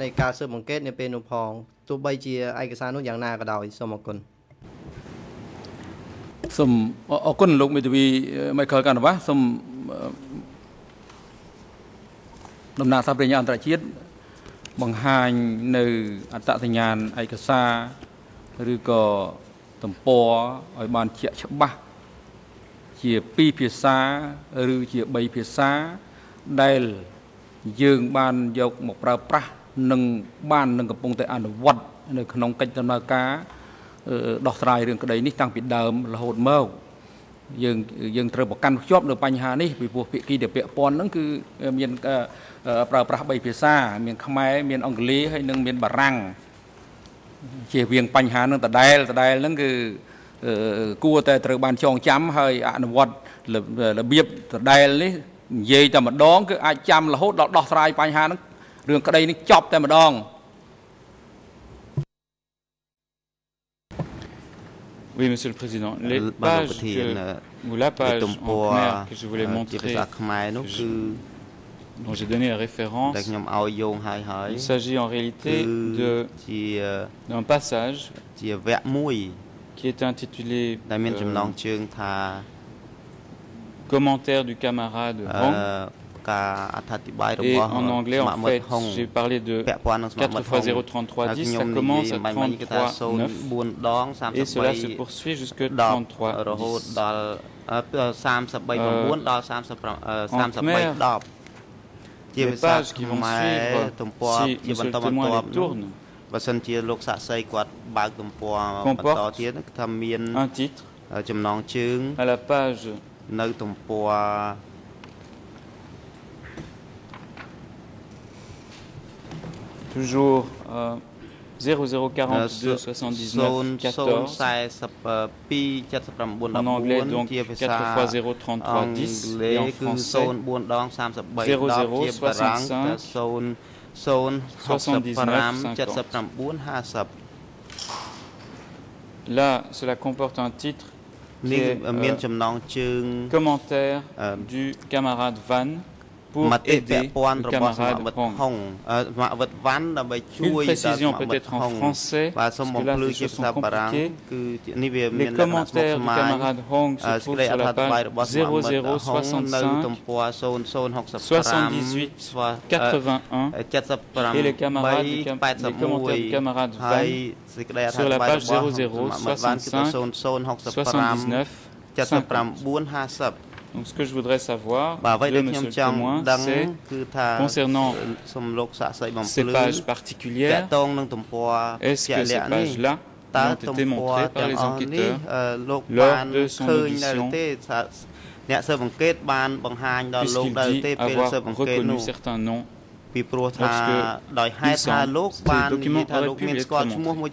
Some ở quân lục mới vì mấy khởiกันว่า some ដំណើរសារប្រញ្ញាអន្តរជាតិបង្ហាញនៅអត្តសញ្ញាណឯកសារឬក៏ទំព័រឲ្យបានជាក់ច្បាស់ជាពីរភាសាឬជាបីភាសាដែលយើងបានយកមកប្រើប្រាស់និងបាននឹងកំពុងតែអនុវត្តនៅក្នុងកិច្ចដំណើរការដោះស្រាយរឿងក្តីនេះតាំងពីដើមរហូតមកយើងយើងត្រូវប្រកាន់ភ្ជាប់នៅបញ្ហានេះពីព្រោះភាគីដែលពាក់ព័ន្ធហ្នឹងគឺមានប្រើប្រាស់បីភាសាមានខ្មែរមានអង់គ្លេសហើយនិងមានបារាំងជាវៀងបញ្ហានឹងដដែលដដែលហ្នឹងគឺគួរតែត្រូវបានចងចាំហើយអនុវត្តរបៀបដដែលនេះនិយាយតែម្ដងគឺអាចចាំរហូតដល់ដោះស្រាយបញ្ហាហ្នឹងរឿងក្តីនេះចប់តែម្ដង Oui, Monsieur le Président. Les pages que, ou la page en khmer que je voulais montrer, je, dont j'ai donné la référence, il s'agit en réalité d'un passage qui est intitulé euh, Commentaire du camarade Hong. Et en anglais, en fait, j'ai parlé de quatre fois zéro, trente-trois, dix, ça commence à trente-trois, neuf, et cela se poursuit jusqu'à trente-trois, dix. Euh, en khmer, les pages qui vont suivre, si Monsieur le témoin les tourne, comportent un titre à la page toujours euh, zéro zéro quarante-deux soixante-dix-neuf quatorze en anglais donc quatre fois zéro trente-trois dix et en français zéro zéro soixante-cinq soixante-dix-neuf cinquante. Là, cela comporte un titre qui est euh, commentaire du camarade Van pour aider le camarade Hong. Une précision peut-être en français, parce que là les choses sont compliquées. Les commentaires du camarade Hong se trouvent sur la page zéro zéro soixante-cinq soixante-dix-huit quatre-vingt-un et les camarades du cam les commentaires du camarade Van sur la page zéro zéro soixante-cinq soixante-dix-neuf cinquante. Donc ce que je voudrais savoir, de monsieur le témoin, c'est concernant ces pages particulières, est-ce que ces pages-là ont été montrées par les enquêteurs lors de son audition, puisqu'il dit avoir reconnu certains noms lorsque ces documents auraient pu lui être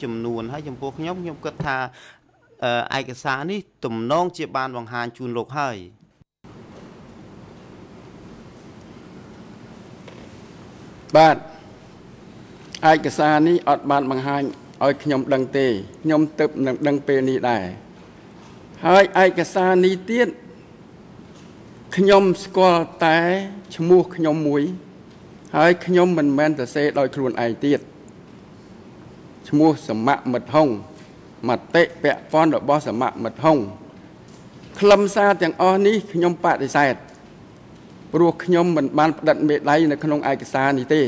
montrés. បាទឯកសារនេះអត់បានបង្ហាញឲ្យខ្ញុំដឹងទេខ្ញុំទៅនឹងដឹងពេលនេះដែរហើយឯកសារនេះទៀតខ្ញុំស្គាល់តែឈ្មោះខ្ញុំមួយហើយខ្ញុំមិនមែនសរសេរដោយខ្លួនឯងទៀតឈ្មោះសមមិត្តហុងមតិពាក់ព័ន្ធរបស់សមមិត្តហុងខ្លឹមសារទាំងអស់នេះខ្ញុំបដិសេធ ព្រោះខ្ញុំមិនបានផ្តិតមេដៃនៅក្នុងឯកសារនេះទេ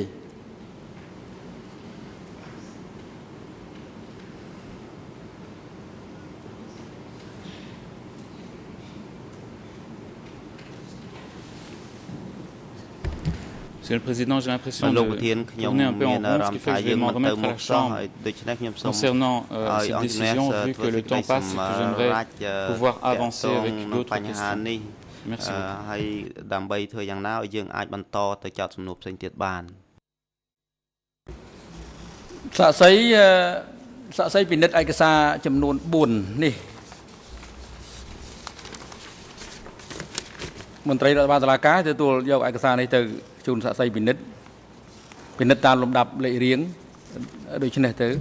Monsieur le Président, j'ai l'impression de tourner un peu en rond, ce qui fait que je vais m'en remettre à la Chambre concernant euh, cette décision, vu que le temps passe et que j'aimerais pouvoir avancer avec d'autres questions. Merci beaucoup. មន្ត្រីរដ្ឋបាលតុលាការទទួលយកឯកសារនេះទៅជូនសាកសីពិនិត្យពិនិត្យតាមលំដាប់លេខរៀងដូចនេះទៅ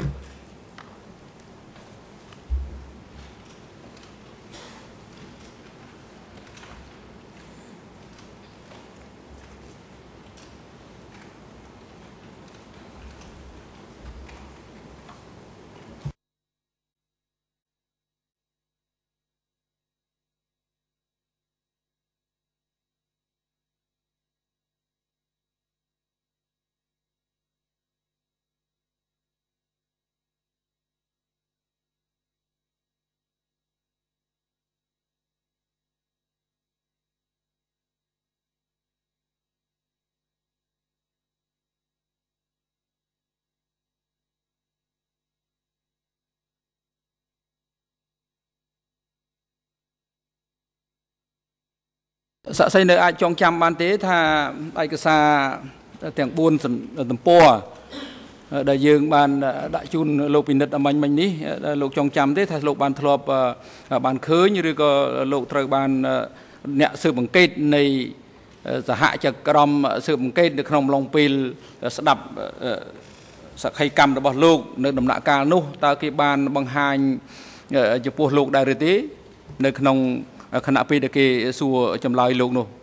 សាកសីនៅអាចចងចាំបានទេថាឯកសារទាំង bốn ទំព័រដែលយើងបានដាក់ជូនលោកពិនិត្យអមាញ់មិញនេះលោកចងចាំទេថាលោកបានធ្លាប់បានឃើញឬក៏លោកត្រូវបានអ្នកស៊ើបអង្កេតនៃសហចក្រមស៊ើបអង្កេតនៅក្នុងឡុងពេលស្ដាប់សក្ខីកម្មរបស់លោកនៅដំណាក់កាលនោះតើគេបានបង្ហាញចំពោះលោកដែរឬទេនៅក្នុង ខណៈពេលដែលគេសួរចម្លើយលោកនោះ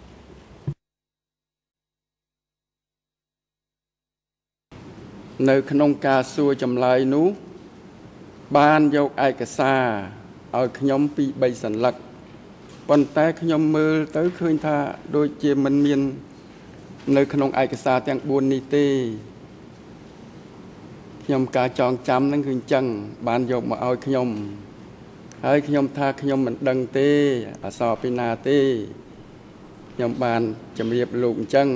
នៅក្នុងការសួរចម្លើយនោះបានយកឯកសារឲ្យខ្ញុំពីរបីសន្លឹកប៉ុន្តែខ្ញុំមើលទៅឃើញថាដូចជាមិនមាននៅក្នុងឯកសារទាំង bốn នេះទេខ្ញុំការចងចាំនឹងគឺអញ្ចឹងបានយកមកឲ្យខ្ញុំ ហើយខ្ញុំថាខ្ញុំមិនដឹងទេអសរពីណាទេខ្ញុំបានជំរាបលោកអញ្ចឹង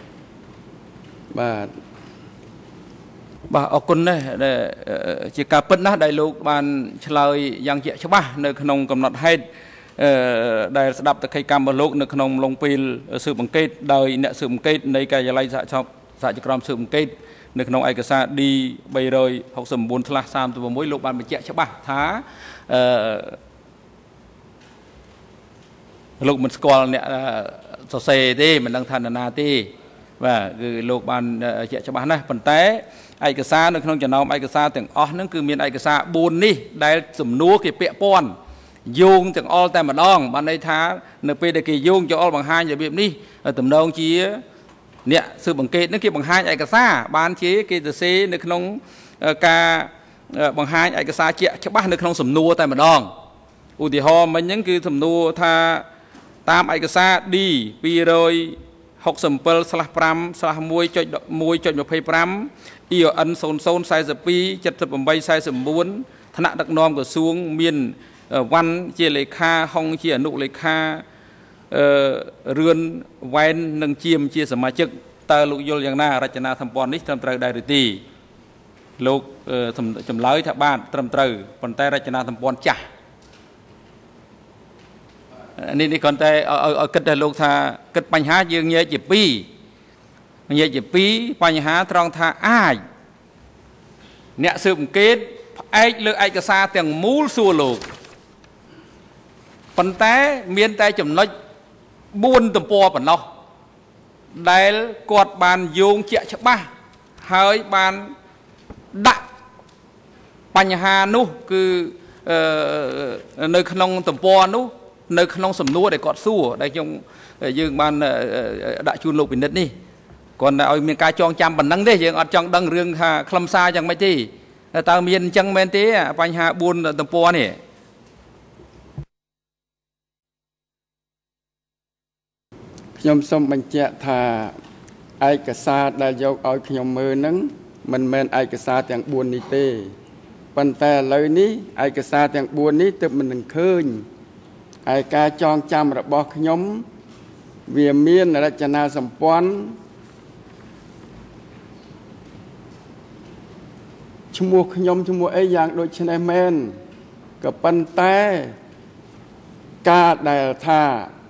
បាទបាទអរគុណណាស់ជាការពិតណាស់ដែលលោកបានឆ្លើយយ៉ាងជាក់ច្បាស់នៅក្នុងកំណត់ហេតុដែលស្ដាប់តក្កីកម្មរបស់លោកនៅក្នុងឡុងពេលស៊ើបអង្កេតដោយអ្នកស៊ើបអង្កេតនៃការិយាល័យសហចក្រមស៊ើបអង្កេតនៅក្នុងឯកសារ D 369/ស្លាស 36 លោកបានបញ្ជាក់ច្បាស់ថាអឺលោកមិនស្គាល់អ្នកសរសេរទេមិនដឹងថានរណាទេបាទគឺលោកបានជាក់ច្បាស់ណាស់ប៉ុន្តែឯកសារនៅក្នុងចំណោមឯកសារទាំងអស់ហ្នឹងគឺមានឯកសារ bốn នេះដែលសំណួរគេពាក់ព័ន្ធ dùng từng all tại mà đong ban đây thá nợ pe để kỳ dùng cho all bằng hai giờ biếm đi tầm đông chia nè sự bằng kê nó kia bằng hai ai cả xa ban chế kê từ xe nước nông ca bằng hai ai cả xa chia chắc bác nước nông sầm nua tại mà đong u thì ho mấy những cái sầm nua tha tam ai cả xa đi pi rồi học sầm pel slash pram slash môi cho môi cho một phay pram yêu ân sồn sồn sai giờ pi chật chật bằng bay sai sầm buôn thằng đặc nom của xuống miền văn chia lệ kha hong chia nụ lệ kha rươn ven nâng chiêm chia sẻ chức ta lục vôយ៉ាងណារចនាសម្ព័ន្ធនេះត្រឹមត្រូវដែរឬទេលោកចម្លើយថាបានត្រឹមត្រូវប៉ុន្តែរចនាសម្ព័ន្ធចាស់នេះនេះគាត់តែឲ្យគិតតែលោកថាគិតបញ្ហាយើងនិយាយជាពីរនិយាយជាពីរបញ្ហាត្រង់ថាអាចអ្នកស៊ើបអង្កេតផ្អែកលើឯកសារទាំងមូលសួរលោកប៉ុន្តែមានតែចំណុចbốnទំព័រប៉ុណ្ណោះដែលគាត់បានយោងជាក់ច្បាស់ហើយបានដាក់បញ្ហានោះគឺនៅក្នុងទំព័រនោះនៅក្នុងសំណួរដែលគាត់សួរដែលខ្ញុំយើងបានដាក់ជូនលោកពិនិត្យនេះគាត់ឲ្យមានការចងចាំប៉ុណ្ណឹងទេយើងអត់ចង់ដឹងរឿងថាខ្លឹមសារយ៉ាងម៉េចទេតើមានអញ្ចឹងមែនទេបញ្ហាbốnទំព័រនេះខ្ញុំសូមបញ្ជាក់ថាឯកសារដែលយកឲ្យខ្ញុំមើលហ្នឹងមិនមែនឯកសារទាំងbốnនេះទេប៉ុន្តែឥឡូវនេះឯកសារទាំងbốnនេះទើបមិននឹងឃើញហើយការចងចាំរបស់ខ្ញុំវាមានរចនាសម្ព័ន្ធឈ្មោះខ្ញុំឈ្មោះអីយ៉ាងដូចនេះមែនក៏ប៉ុន្តែការដែលថា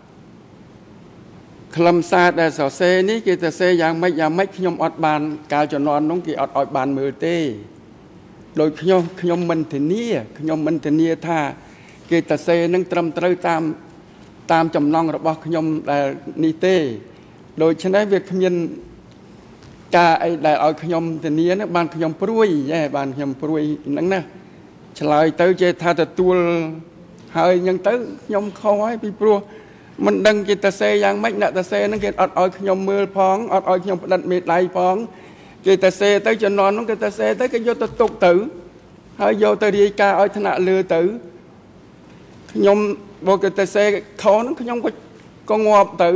ខ្លឹមសារដែលសរសេរនេះគេទៅសេយ៉ាងម៉េចយ៉ាងម៉េចខ្ញុំអត់បានកាលជំនាន់នោះគេអត់ឲ្យបានមើលទេដោយខ្ញុំខ្ញុំមិនធានាខ្ញុំមិនធានាថាគេទៅសេនឹងត្រឹមត្រូវតាមតាមចំណងរបស់ខ្ញុំដែលនេះទេដូច្នេះវាគ្មានការអីដែលឲ្យខ្ញុំធានាណាបានខ្ញុំព្រួយហ៎បានខ្ញុំព្រួយហ្នឹងណាឆ្លើយទៅចេះថាទទួលហើយអញ្ចឹងទៅខ្ញុំខុសហើយពីព្រោះមិនដឹងគេទៅសេយ៉ាងម៉េចអ្នកទៅសេហ្នឹងគេអត់ឲ្យខ្ញុំមើលផងអត់ឲ្យខ្ញុំផ្ដិតមេដៃផងគេទៅសេទៅជំនាន់ហ្នឹងគេទៅសេទៅគេយកទៅទុកទៅហើយយកទៅរាយការណ៍ឲ្យថ្នាក់លើទៅខ្ញុំបើគេទៅសេខុសហ្នឹងខ្ញុំក៏ក៏ងាប់ទៅ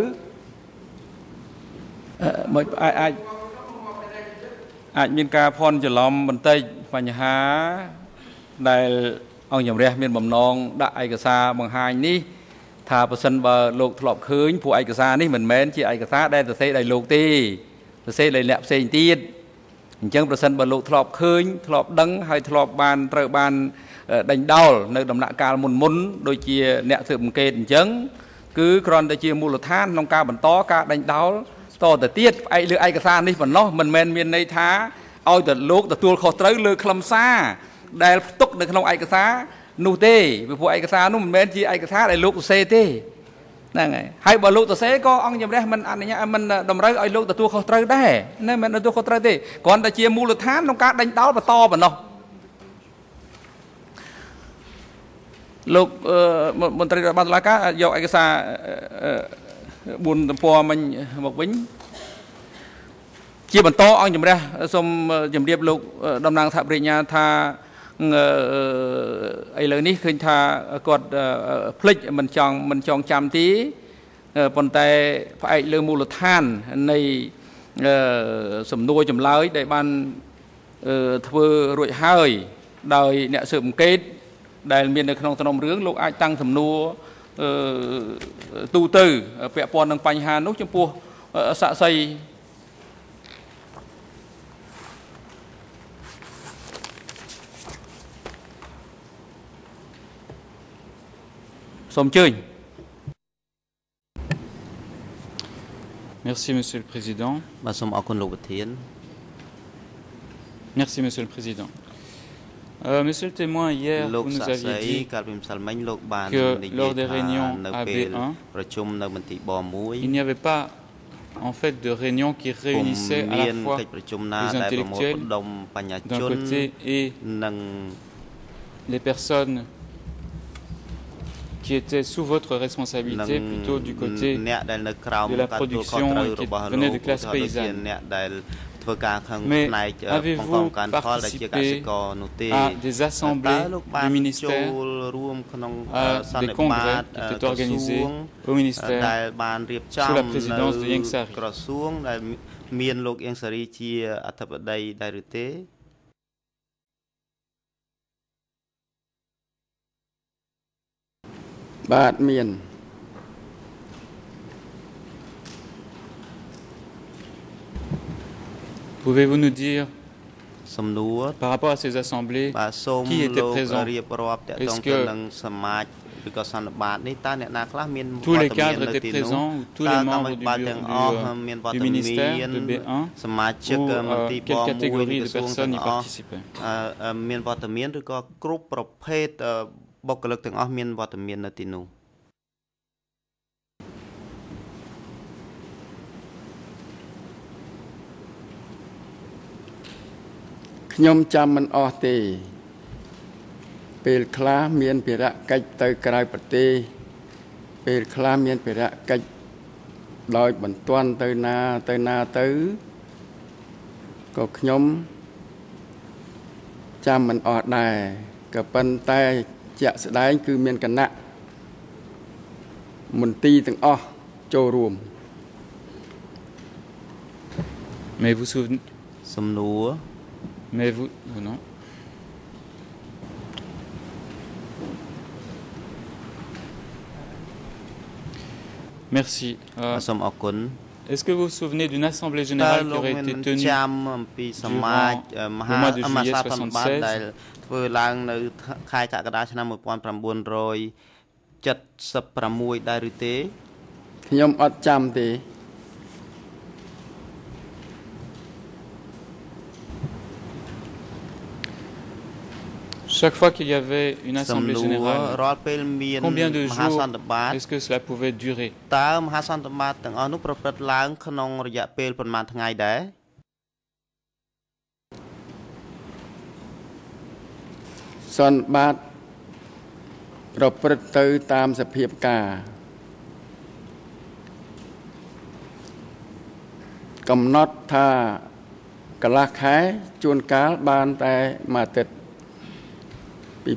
មិនអាចអាចអាចមានការភ័ន្តច្រឡំបន្តិចបញ្ហាដែលអង្គជំរះមានបំណងដាក់ឯកសារបង្ហាញនេះថាប្រសិនបើលោកធ្លាប់ឃើញពួកឯកសារនេះមិនមែនជាឯកសារដែលសរសេរដោយលោកទេសរសេរដោយអ្នកផ្សេងទៀតអញ្ចឹងប្រសិនបើលោកធ្លាប់ឃើញធ្លាប់ដឹងហើយធ្លាប់បានត្រូវបានដេញដោលនៅដំណាក់កាលមុនមុនដូចជាអ្នកស៊ើបអង្កេតអញ្ចឹងគឺគ្រាន់តែជាមូលដ្ឋានក្នុងការបន្តការដេញដោលតទៅទៀតផ្អែកលើឯកសារនេះប៉ុណ្ណោះមិនមែនមានន័យថាឲ្យតែលោកទទួលខុសត្រូវលើខ្លឹមសារដែលផ្ទុកនៅក្នុងឯកសារនោះទេពីព្រោះឯកសារនោះមិនមែនជាឯកសារដែលលោកសរសេរទេហ្នឹងហើយហើយបើលោកសរសេរក៏អង្គជំរះមិនអនុញ្ញាតមិនតម្រូវឲ្យលោកទទួលខុសត្រូវដែរណាមិនទទួលខុសត្រូវទេគ្រាន់តែជាមូលដ្ឋានក្នុងការដេញដោលបន្តប៉ុណ្ណោះលោកមន្ត្រីរដ្ឋបាលតុលាការយកឯកសារបួនទំព័រមិញមកវិញជាបន្តអង្គជំរះសូមជម្រាបលោកតំណាងថាប្រញ្ញាថាឥឡូវនេះឃើញថាគាត់ភ្លេចមិនចង់មិនចង់ចាំទីប៉ុន្តែផ្អែកលើមូលដ្ឋាននៃសំណួរចម្លើយដែលបានធ្វើរួចហើយដោយអ្នកស៊ើបអង្កេតដែលមាននៅក្នុងសំណុំរឿងលោកអាចតាំងសំណួរទូទៅពាក់ព័ន្ធនឹងបញ្ហានោះចំពោះសាក្សីសូមអញ្ជើញ Merci Monsieur le Président. បាទសូមអរគុណលោកប្រធាន Merci Monsieur le Président. Euh, monsieur le témoin, hier vous nous aviez dit que lors des réunions A B un, il n'y avait pas en fait de réunion qui réunissait à la fois les intellectuels d'un côté et les personnes qui était sous votre responsabilité, plutôt du côté de la production et qui venait de classe paysanne. Mais avez-vous participé à des assemblées du ministère, à des congrès qui étaient organisés au ministère sous la présidence de Ieng Sary? មានលោកអៀងសារីជាអធិបតីដែរឬទេបាទមាន Pouvez-vous nous dire សំណួរ par rapport à ces assemblées បាទសូម qui était présent? រៀបរាប់តកតងទៅនឹងសមាជ tous les cadres étaient présents, ou tous les membres du, bureau, du, du ministère de B un, ou euh, quelle catégorie de personnes y participaient? មានវត្តមានឬក៏គ្រប់ប្រភេទបុគ្គលិកទាំងអស់មានវត្តមាននៅទីនោះខ្ញុំចាំមិនអស់ទេ ពេលខ្លះមានភារកិច្ចទៅក្រៅប្រទេសពេលខ្លះមានភារកិច្ចដោយបន្ទាន់ទៅណាទៅណាទៅក៏ខ្ញុំចាំមិនអស់ដែរក៏ប៉ុន្តែជាក់ស្ដែងគឺមានគណៈមន្ទីរទាំងអស់ចូលរួម Mais vous souvenez សំណួរ Mais vous non Merci. Euh, Est-ce que vous vous souvenez d'une assemblée générale qui aurait été tenue durant le mois de juillet soixante-seize? Chaque fois qu'il y avait une assemblée générale, combien de jours est-ce que cela pouvait durer? Vous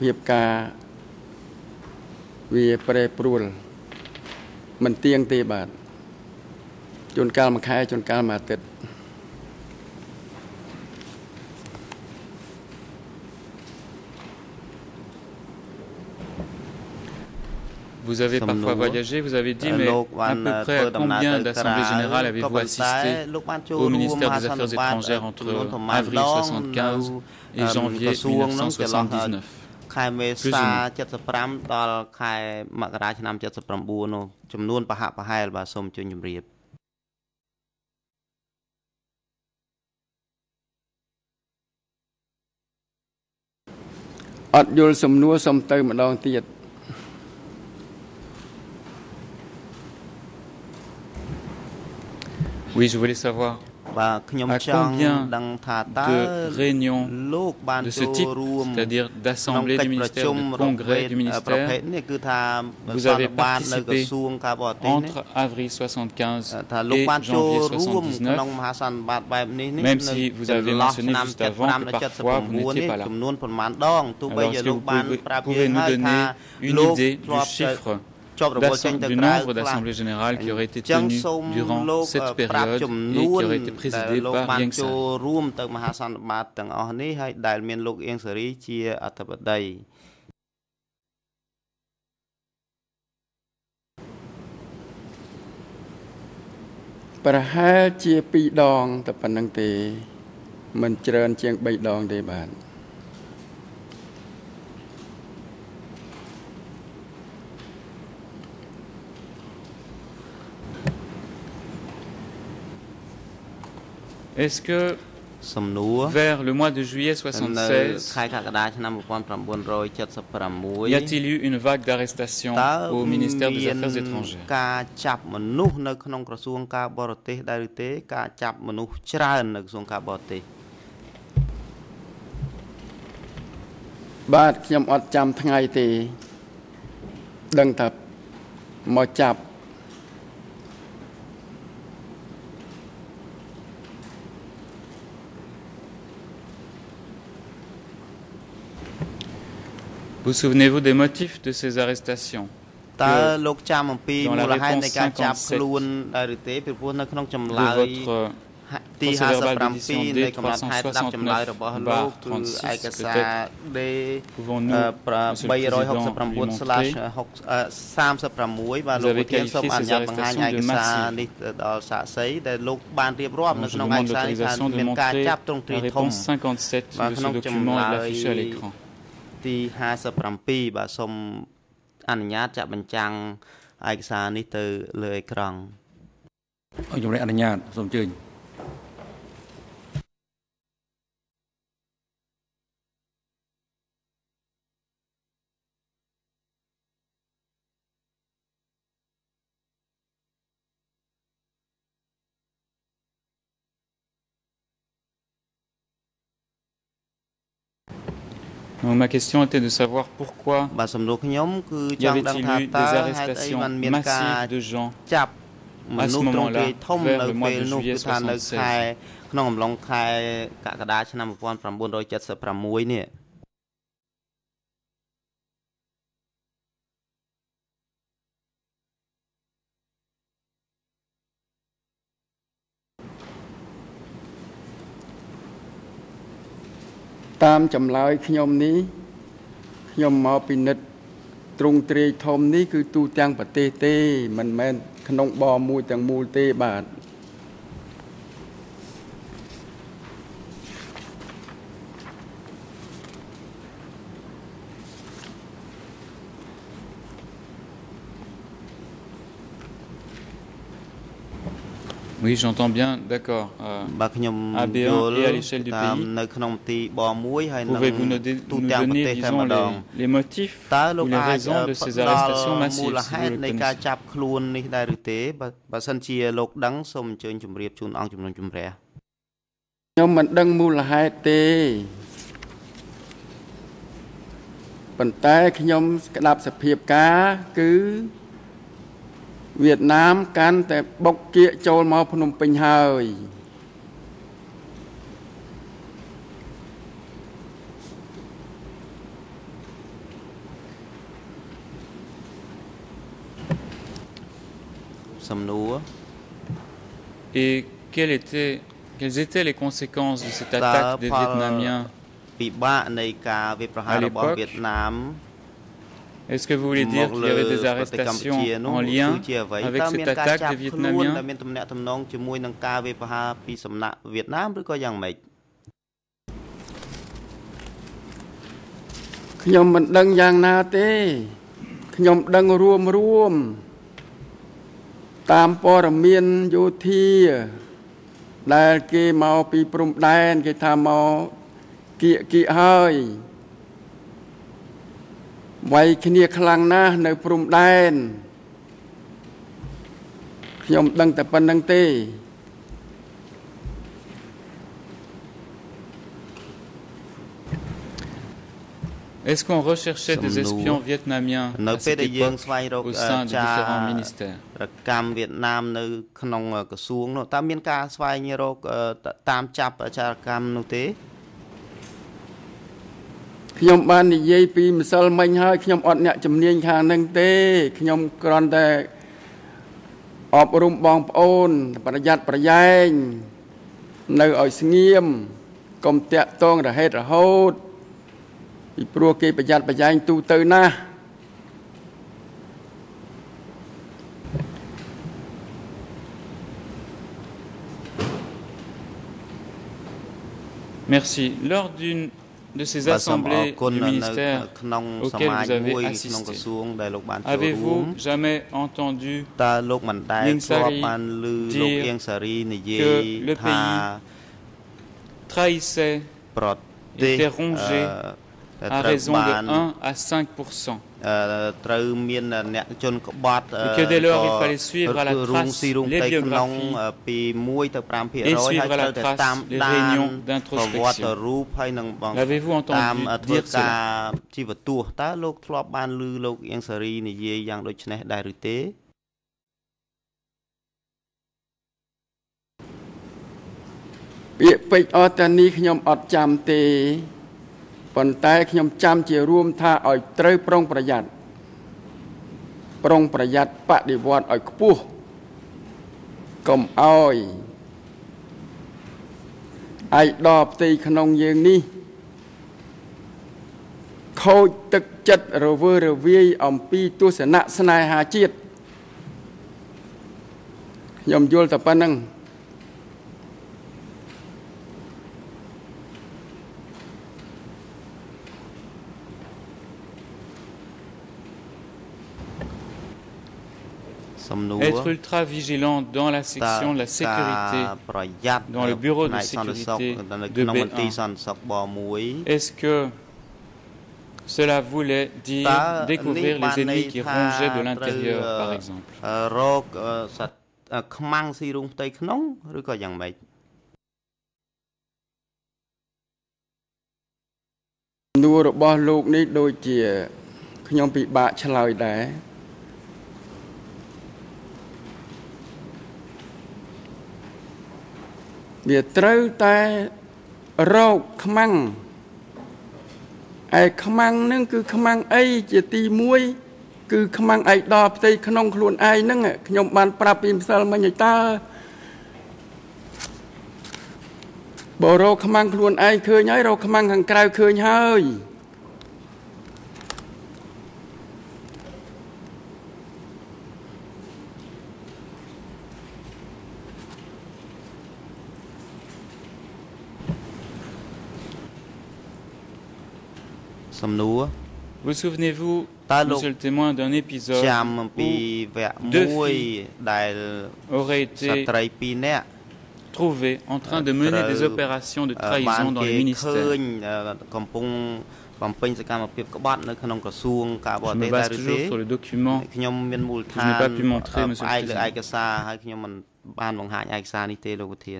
avez parfois voyagé, vous avez dit, mais à peu près à combien d'assemblées générales avez-vous assisté au ministère des Affaires étrangères entre avril soixante-quinze et janvier mille neuf cent soixante-dix-neuf? Plus ou moins. Oui, je voulais savoir à combien de réunions de ce type, c'est-à-dire d'assemblées du ministère, de congrès du ministère, vous avez participé entre avril soixante-quinze et janvier soixante-dix-neuf, même si vous avez mentionné juste avant que parfois vous n'étiez pas là. Alors, est-ce que vous pouvez, pouvez nous donner une idée du chiffre du nombre d'assemblées générales qui auraient été tenues durant cette période et qui auraient été présidées par Ieng Sary? Est-ce que vers le mois de juillet soixante-seize, y a-t-il eu une vague d'arrestation au ministère des Affaires étrangères? ដឹងថាមកចាប់ Vous souvenez-vous des motifs de ces arrestations? Dans la réponse cinquante-sept de votre procès-verbal d'édition D trois cent soixante-neuf barre trente-six, peut-être pouvons-nous, Monsieur le Président, lui montrer. Vous avez qualifié ces arrestations de massives. Je demande l'autorisation de montrer la réponse cinquante-sept de ce document et de l'afficher à l'écran. ទីห้าสิบเจ็ดបាទសូមអនុញ្ញាតចាក់បញ្ចាំងឯកសារនេះទៅលើអេក្រង់អរជំរាបអនុញ្ញាតសូមអញ្ជើញ Donc, ma question était de savoir pourquoi y avait-il eu des arrestations massives de gens à ce moment-là, vers le mois de juillet soixante-seize. Tam ចម្លើយខ្ញុំនេះខ្ញុំមកពិនិត្យទ្រង់ទ្រាយធំនេះគឺទូទាំងប្រទេសទេមិនមែនក្នុងបមួយទាំងមូលទេបាទ Oui, j'entends bien, d'accord. Euh, à B un et à l'échelle du pays, pouvez-vous nous, nous donner, disons, les, les motifs ou les raisons de ces arrestations massives, si vous le connaissez? ខ្ញុំមិនដឹងមូលហេតុទេប៉ុន្តែខ្ញុំស្ដាប់សភាពការគឺ វៀតណាមកាន់តែបុកគៀកចូលមកភ្នំពេញហើយ Et quelles étaient, quelles étaient les conséquences de cette attaque des Vietnamiens à l'époque? Est-ce que vous voulez dire qu'il y avait des arrestations en lien avec cette attaque des Vietnamiens? Vậy khi nia khlang na nơi prum đen, nhom đăng tập pan đăng tê. Est-ce qu'on recherchait des espions vietnamiens à cette époque au sein de différents ministères? Nhom ban đi dây pi mसल mình hơi nhom ọt nhẹ chấm niên hàng nâng tê nhom còn để ọp rum bong ônประหยัดประหยัดnơi ở nghiêm công tẹt tông là hết là hốt bị pro kê ประหยัดประหยัดtu tư na. Merci. Lors d'une de ces assemblées du ministère auxquelles vous avez assisté, avez-vous jamais entendu Ieng Sary dire que le pays trahissait, était rongé à raison de un à cinq pour cent. Et que dès lors il fallait suivre à la trace les biographies et suivre à la trace les réunions d'introspection. L'avez-vous entendu dire cela? ពាក្យពេចន៍អត់តានេះខ្ញុំអត់ចាំទេប៉ុន្តែខ្ញុំចាំជារួមថាឲ្យត្រូវប្រុងប្រយ័ត្នប្រុងប្រយ័ត្នបដិវត្តឲ្យខ្ពស់កុំឲ្យឯកដផ្ទៃក្នុងយើងនេះខូចទឹកចិត្តរវើរវាយអំពីទស្សនៈស្នេហាជាតិខ្ញុំយល់តែប៉ុណ្្នឹង Être ultra vigilant dans la section de la sécurité, dans le bureau de sécurité de B un. Est-ce que cela voulait dire découvrir les ennemis qui rongeaient de l'intérieur, par exemple? Nousរបស់លោកនេះដូចជាខ្ញុំពិបាកឆ្លើយដែរ វាត្រូវតែរោគខ្មាំងឯខ្មាំងនឹងគឺខ្មាំងអីជាទីមួយគឺខ្មាំងឯកដល់ផ្ទៃក្នុងខ្លួនឯងហ្នឹងខ្ញុំបានប្រាប់ពីម្សិលមិញតើបើរោគខ្មាំងខ្លួនឯងឃើញហើយរោគខ្មាំងខាងក្រៅឃើញហើយ Vous souvenez-vous, monsieur le témoin, d'un épisode où deux filles auraient été trouvées en train de mener des opérations de trahison dans les ministères? Je me base toujours sur le document que je n'ai pas pu montrer, monsieur le président.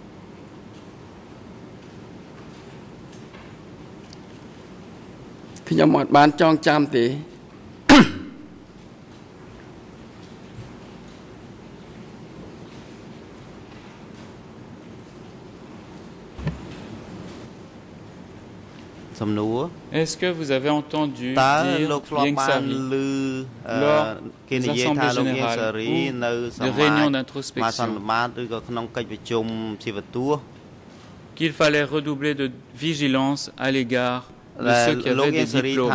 Est-ce que vous avez entendu dire Lieng Sari lors des assemblées générales ou des réunions d'introspection qu'il fallait redoubler de vigilance à l'égard de ceux qui avaient des diplômes?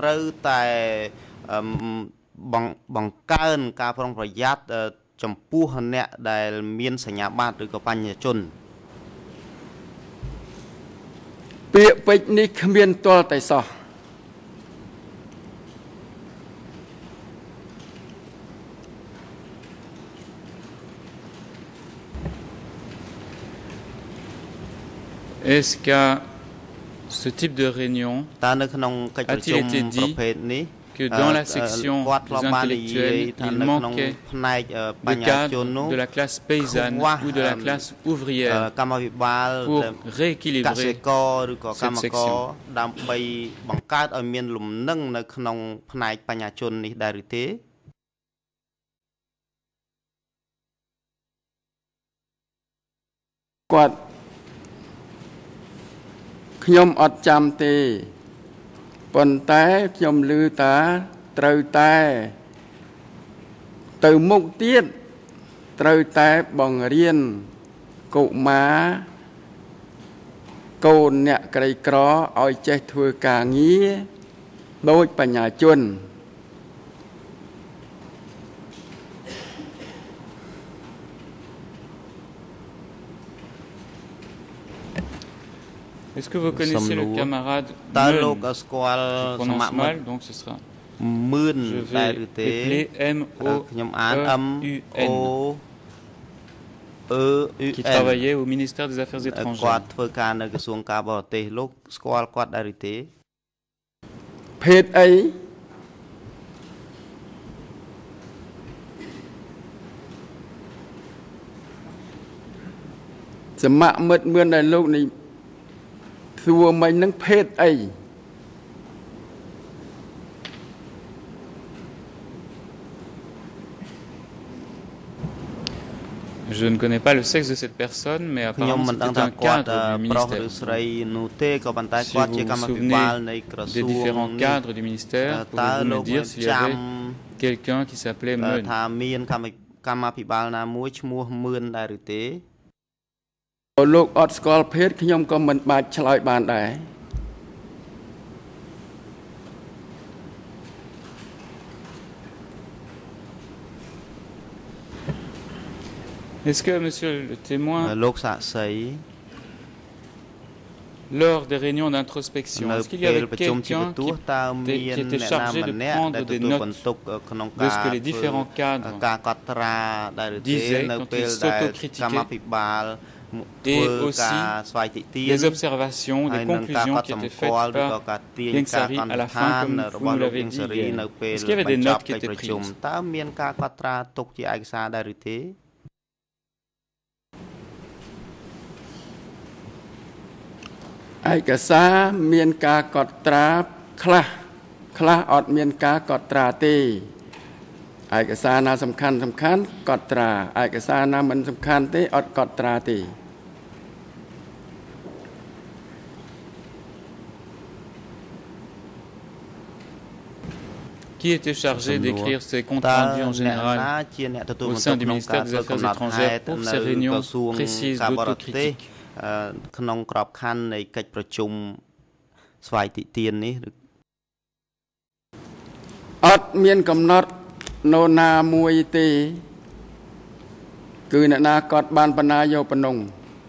Est-ce qu'à ce type de réunion a-t-il été dit que dans la section des intellectuels, il manquait des cadres de la classe paysanne ou de la classe ouvrière pour rééquilibrer cette section? Quoi? ខ្ញុំអត់ចាំទេប៉ុន្តែខ្ញុំឮតាត្រូវតែទៅមុខទៀតត្រូវតែបង្រៀនកុមារកូនអ្នកក្រីក្រឲ្យចេះធ្វើការងារដូចបញ្ញាជន Est-ce que vous connaissez le camarade Meun? Je prononce mal, donc ce sera... Je vais l'appeler M O E U N, qui travaillait au ministère des Affaires étrangères. ភេទអីសមៈមិត្តមឿនដែលលោកនេះសួរមិញនឹងភេទអី Je ne connais pas le sexe de cette personne, mais apparemment c'est un cadre du ministère. Si vous vous souvenez des différents cadres du ministère, pouvez-vous me dire s'il y avait quelqu'un qui s'appelait Meun? Est-ce que, monsieur le témoin, lors des réunions d'introspection, est-ce qu'il y avait quelqu'un qui, qui était chargé de prendre des notes de ce que les différents cadres disaient quand ils s'autocritiquaient et aussi des observations, des conclusions qui étaient faites par Lieng-Sari à la fin, comme vous nous l'avez dit hier? Est-ce qu'il y avait des notes qui étaient prises? ឯកសារមានការកត់ត្រាខ្លះខ្លះអត់មានការកត់ត្រាទេឯកសារណាសំខាន់សំខាន់កត់ត្រាឯកសារណាមិនសំខាន់ទេអត់កត់ត្រាទេ Qui était chargé d'écrire ces comptes rendus en général au sein du ministère des Affaires étrangères pour ces réunions précises d'autocritique? ក្នុងក្របខ័ណ្ឌនៃកិច្ចប្រជុំស្វ័យតិទាននេះអត់មានកំណត់នរណាមួយទេគឺអ្នកណាគាត់បានបណ្ណាយកប៉ុណ្ណឹង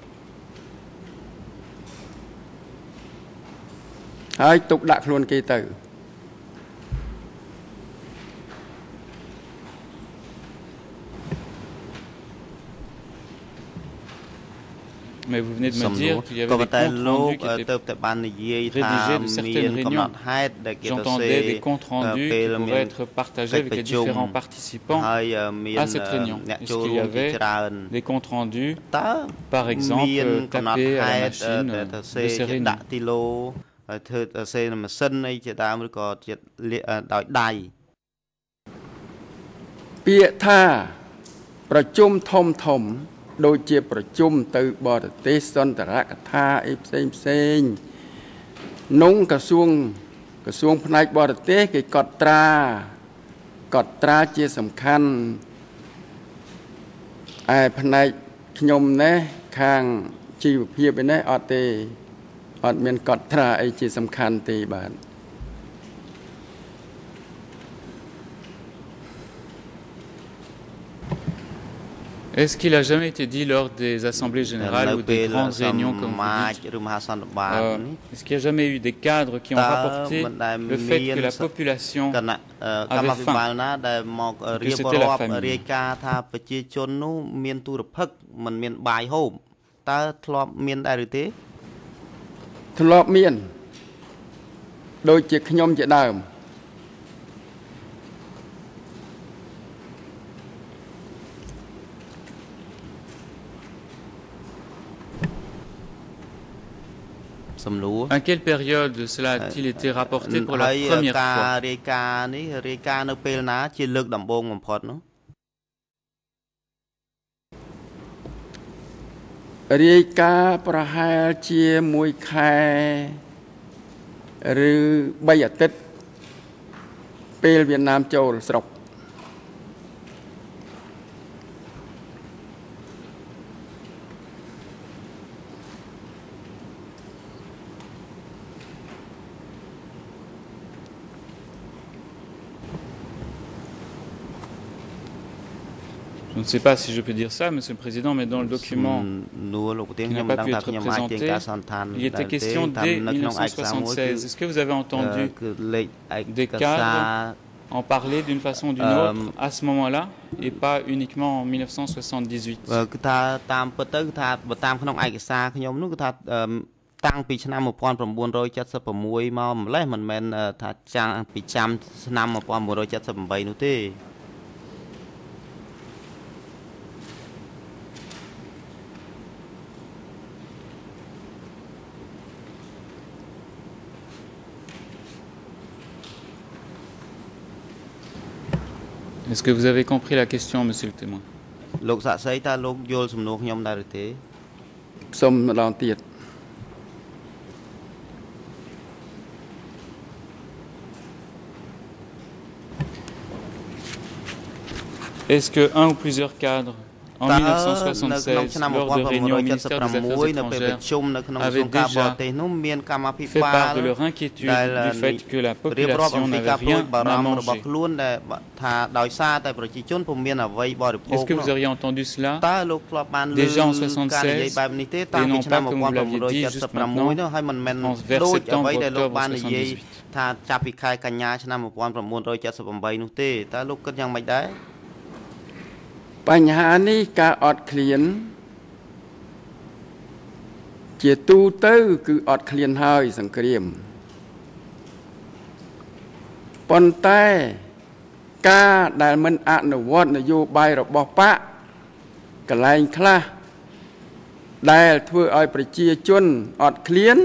ហើយទុកដាក់ខ្លួនគេទៅ Mais vous venez de me dire qu'il y avait des comptes rendus qui étaient rédigés de certaines réunions. J'entendais des comptes rendus qui pourraient être partagés avec les différents participants à cette réunion. Est-ce qu'il y avait des comptes rendus, par exemple, tapés à la machine de ces réunions? ដូចជាប្រជុំទៅបរទេសសន្តរកថាអីផ្សេងផ្សេងក្នុងក្រសួងក្រសួងផ្នែកបរទេសគេកត់ត្រាកត់ត្រាជាសំខាន់ឯផ្នែកខ្ញុំនេះខាងជីវភាពឯនេះអត់ទេអត់មានកត់ត្រាអីជាសំខាន់ទេបាទ Est-ce qu'il a jamais été dit lors des assemblées générales ou des grandes réunions comme vous dites, euh, est-ce qu'il n'y a jamais eu des cadres qui ont rapporté le fait que la population avait faim, que c'était la famine? ធ្លាប់មានដូចជាខ្ញុំជាដើម À quelle période cela a-t-il été rapporté pour la première fois? រាយការណ៍នេះរាយការណ៍នៅពេលណាជាលើកដំបូងបំផុតនោះរាយការណ៍ប្រហែលជាមួយខែឬបីអាទិត្យពេលវៀតណាមចូលស្រុក Je ne sais pas si je peux dire ça, Monsieur le Président, mais dans le document qui n'a pas pu être présenté, il était question dès mille neuf cent soixante-seize. Est-ce que vous avez entendu des cadres en parler d'une façon ou d'une autre à ce moment-là, et pas uniquement en mille neuf cent soixante-dix-huit? តាំងពីឆ្នាំmột nghìn chín trăm七十sáuមកម្លេះមិនមែនថាចាំងពីចាំឆ្នាំmột nghìn chín trăm七十támនោះទេ Est-ce que vous avez compris la question, monsieur le témoin? លោកសាក់សីតើលោកយល់សំណួរខ្ញុំដែរឬទេសូមម្ដងទៀត Est-ce que un ou plusieurs cadres en mille neuf cent soixante-seize, lors de réunions au ministère des Affaires étrangères, avaient déjà fait part de leur inquiétude du fait que la population n'avait rien à manger? Est-ce que vous auriez entendu cela déjà en soixante-seize et non pas comme vous l'aviez dit juste maintenant, en vers septembre, octobre soixante-dix-huit? ថាចាប់ពីខែកញ្ញាឆ្នាំmột nghìn chín trăm七十támនោះទេតើលោកគិតយ៉ាងម៉េចដែរ បញ្ហានេះការអត់ឃ្លានជាទូទៅគឺអត់ឃ្លានហើយសង្គ្រាមប៉ុន្តែការដែលមិនអនុវត្តនយោបាយរបស់បកកន្លែងខ្លះដែលធ្វើឲ្យប្រជាជនអត់ឃ្លាន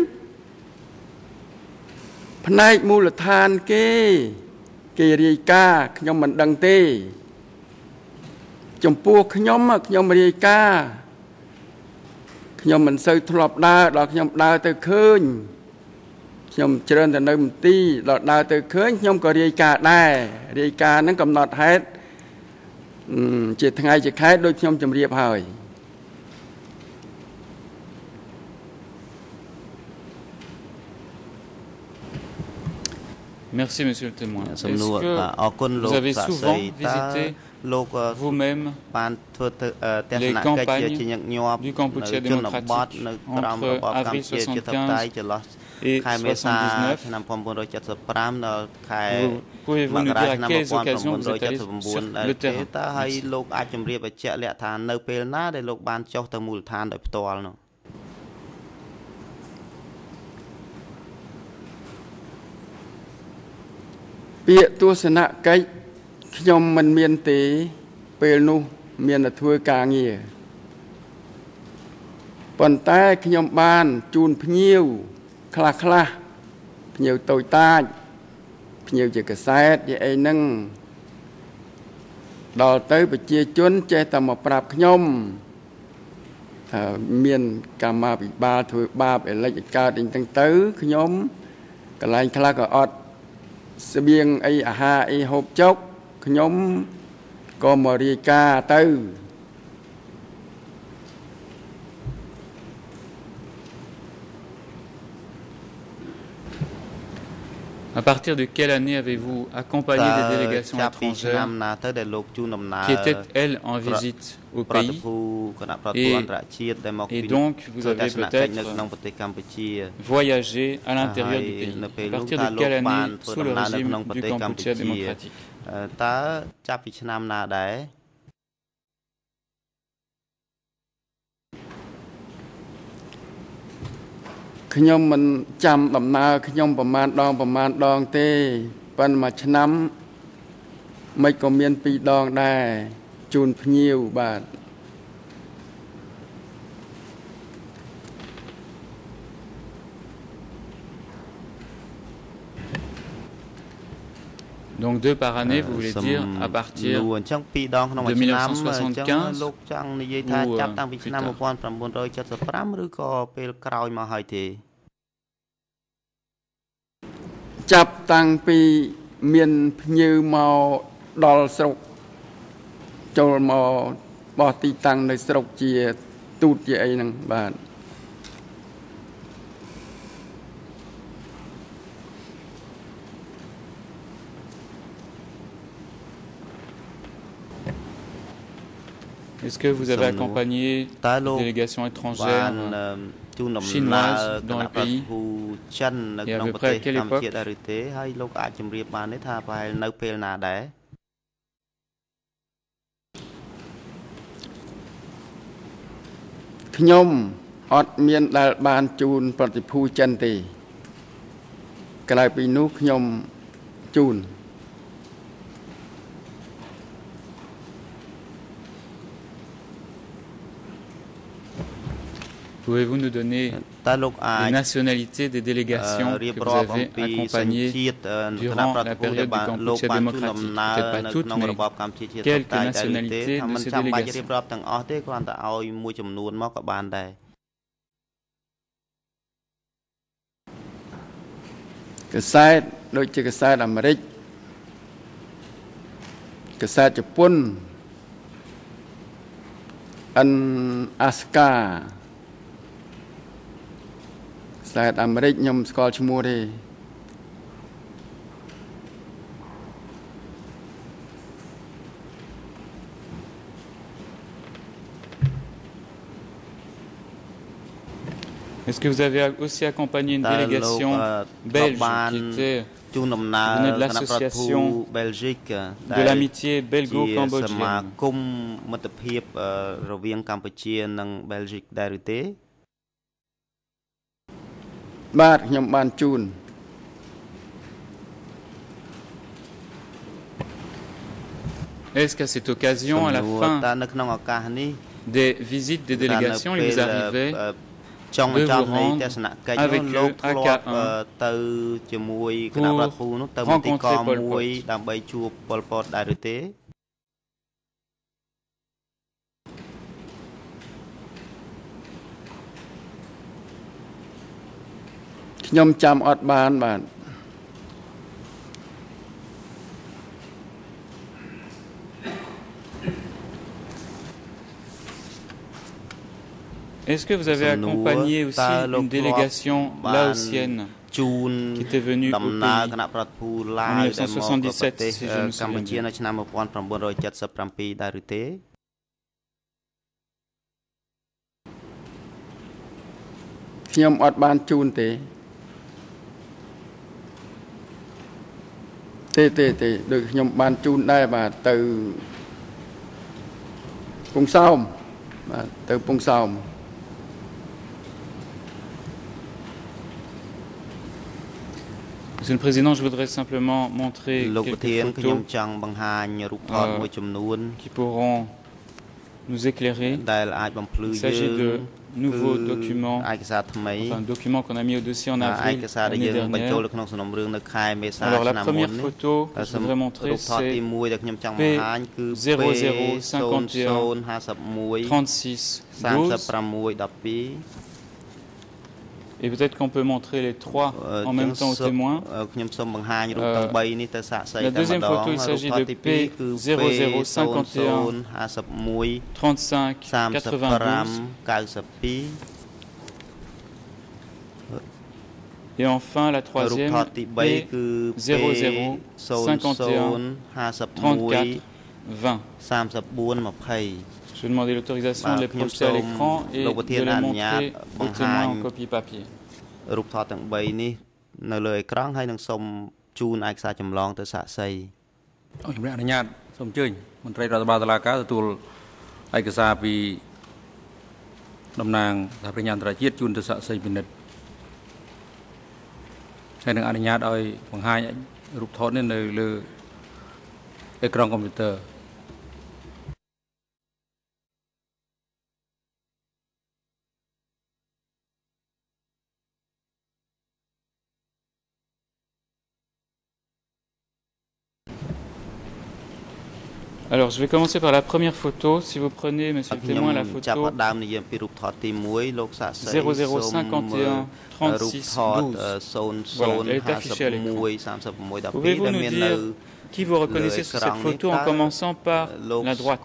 ផ្នែកមូលដ្ឋានគេគេរាយការណ៍ខ្ញុំមិនដឹងទេ ចំពោះខ្ញុំខ្ញុំរាយការណ៍ខ្ញុំមិនសូវធ្លាប់ដើរដល់ខ្ញុំដើរទៅឃើញខ្ញុំច្រើនតែនៅមន្ទីរដល់ដើរទៅឃើញខ្ញុំក៏រាយការណ៍ដែររាយការណ៍ហ្នឹងកំណត់ហេតុជាថ្ងៃជាខែដូចខ្ញុំជម្រាបហើយ Merci, monsieur le témoin. Est-ce que vous avez souvent visité vous-même les campagnes du Cambodge démocratique entre avril soixante-quinze et soixante-dix-neuf? Pouvez-vous nous dire à quelles occasions vous êtes allé sur le terrain? ពាក្យទស្សនកិច្ចខ្ញុំមិនមានទេពេលនោះមានតែធ្វើការងារប៉ុន្តែខ្ញុំបានជូនភ្ញៀវខ្លះខ្លះភ្ញៀវតូចតាចភ្ញៀវជាកសែតជាអីហ្នឹងដល់ទៅប្រជាជនចេះតែមកប្រាប់ខ្ញុំថាមានកម្មាភិបាលធ្វើបាបអេលិចកើតអីហ្នឹងទៅខ្ញុំកន្លែងខ្លះក៏អត់ ស្បៀងអីអាហារអីហូបចុកខ្ញុំក៏មករាយការណ៍ទៅ À partir de quelle année avez-vous accompagné des délégations étrangères qui étaient, elles, en visite au pays et, et donc vous avez peut-être voyagé à l'intérieur du pays? À partir de quelle année sous le régime du Cambodge démocratique? តើចាប់ពីឆ្នាំណាដែរ ខ្ញុំមិនចាំដំណើរខ្ញុំប្រមាណដងប្រមាណដងទេប៉ុន្តែមួយឆ្នាំមិនក៏មានពីរដងដែរជូនភ្ញៀវបាទ Donc deux par année, vous voulez dire à partir de mille neuf cent soixante-quinze ou euh, ចាប់តាំងពីមានភ្ញៀវមកដល់ស្រុកចូលមកបោះទីតាំងនៅស្រុកជាទូតជាអីហ្នឹងបាទ Est-ce que vous avez accompagné des délégations étrangères chinoises dans le pays? Et à peu près à quelle époque? ខ្ញុំអត់មានដែលបានជូនប្រតិភូចិនទេក្រៅពីនោះខ្ញុំជូន Pouvez-vous nous donner les nationalités des délégations que vous avez accompagnées durant la période du Kampuchea démocratique? Peut-être pas toutes, mais quelques nationalités de ces délégations. Cái sai đôi chỉ cái sai là Mỹ, cái sai Japan, anh Aska, sai Amerik nhom skol chmua đi. Est-ce que vous avez aussi accompagné une délégation belge qui était venait de l'association de l'amitié belgo-cambodgienne? Est-ce qu'à cette occasion, à la fin des visites des délégations, il vous arrivait de vous rendre avec eux à K un pour rencontrer Pol Pot? Nhom chăm ọt bàn bạn. Est-ce que vous avez accompagné aussi une délégation laotienne qui était venue au pays en mille neuf cent soixante-dix-sept, si je me souviens bien? Nhom ọt bàn chun thế. Thế thế thế được nhom bàn chun đây và từ Pung Som và từ Pung Som. Monsieur le Président, je voudrais simplement montrer quelques photos euh, qui pourront nous éclairer. Il s'agit de nouveaux documents, enfin un document qu'on a mis au dossier en avril l'année dernière. Alors la première photo que je voudrais montrer, c'est P zéro zéro cinquante et un trente-six douze. Et peut-être qu'on peut montrer les trois en même temps aux témoins. Euh, la deuxième photo, il s'agit de P zéro zéro cinquante et un trente-cinq quatre-vingt-douze. Et enfin, la troisième, P zéro zéro cinquante et un trente-quatre vingt. Je vais demander l'autorisation de les projeter à l'écran et de les montrer aux témoins en copie papier. Alors, je vais commencer par la première photo. Si vous prenez, monsieur le témoin, la photo zéro zéro cinquante et un trente-six douze. Voilà, elle est affichée à l'écran. Pouvez-vous nous dire qui vous reconnaissez sur cette photo en commençant par la droite?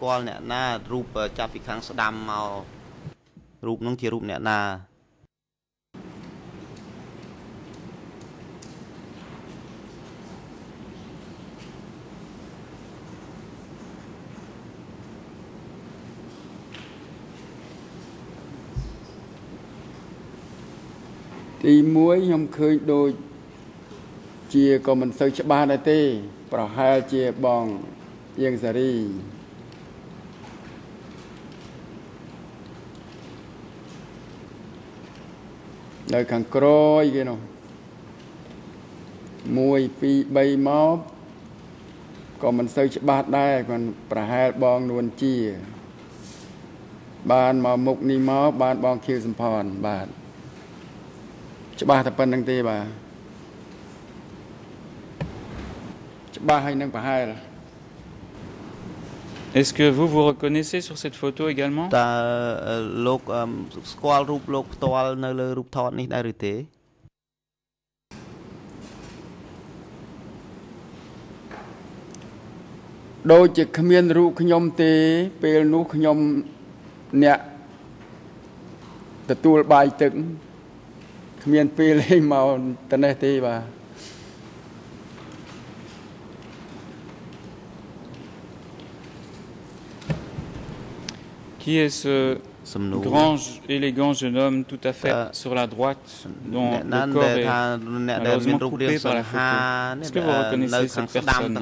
Thì muối nhom khơi đôi chia còn mình sơi cho ba đại tê, bảo hai chia bong yên giờ đi. nơi khang kroi cái nó mùi pi bay máu còn mình xây bát đây còn bà hai bong luôn chia bàn mà mục ni máu bàn bong kêu sầm phòn bàn ba thập phân đăng tê bà ba hay năng bà hai là. Est-ce que vous vous reconnaissez sur cette photo également? Ta lok squal rup lok toal nơi lơ rup thọt ní đại thế. Đôi chỉ khmiên rup khnyom tê pel nu khnyom nèទទួលបាយទឹកគ្មានពេលលេងមកតនេះទេបាទ Qui est ce grand, élégant jeune homme tout à fait sur la droite, dont le corps est malheureusement coupé par la photo? Est-ce que vous reconnaissez cette personne?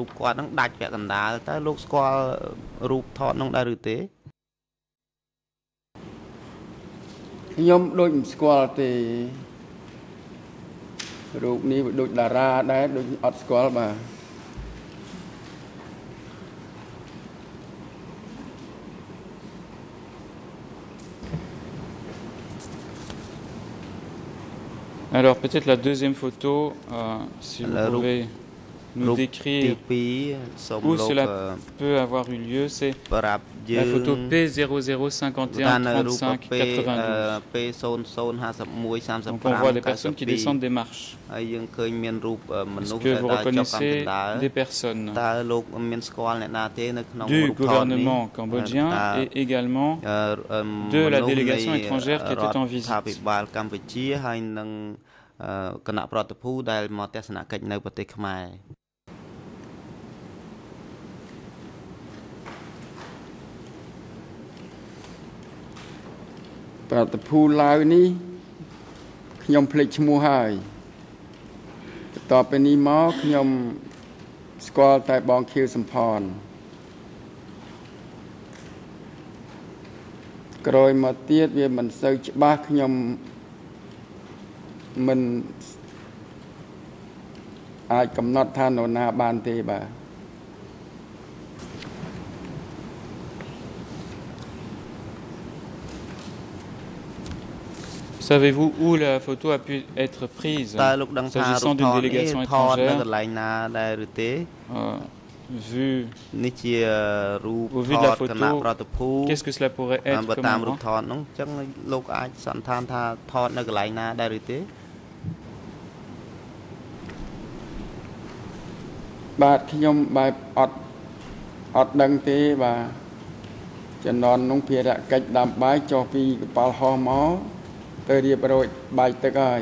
Nhóm đôi squal thì rụt ní đôi đà ra đấy đôi ọt squal mà Alors peut-être la deuxième photo, euh, si vous pouvez nous décrire où cela peut avoir eu lieu, c'est la photo P zéro zéro cinquante et un trente-cinq quatre-vingt-douze. Donc on voit des personnes qui descendent des marches. Est-ce que vous reconnaissez des personnes du gouvernement cambodgien et également de la délégation étrangère qui était en visite? គណៈប្រតិភូដែលមកទស្សនកិច្ចនៅប្រទេសខ្មែរប្រតិភូឡើយនេះខ្ញុំភ្លេចឈ្មោះហើយបន្ទាប់ពីនេះមកខ្ញុំស្គាល់តែបងខៀវសំផនក្រោយមកទៀតវាមិនសូវច្បាស់ខ្ញុំ mình ai cầm nốt than nổ na ban tê bà. Savez-vous où la photo a pu être prise s'agissant d'une délégation étrangère? Euh, vu au vu de la photo, qu'est-ce que cela pourrait être comme endroit? Bàខ្ញុំបែបអត់អត់ដឹងទេបាទចំណន់នោះភារកិច្ចដាំបាយចុះពីកប៉ាល់ហោះមកទៅរៀបរយបាយទឹកហើយ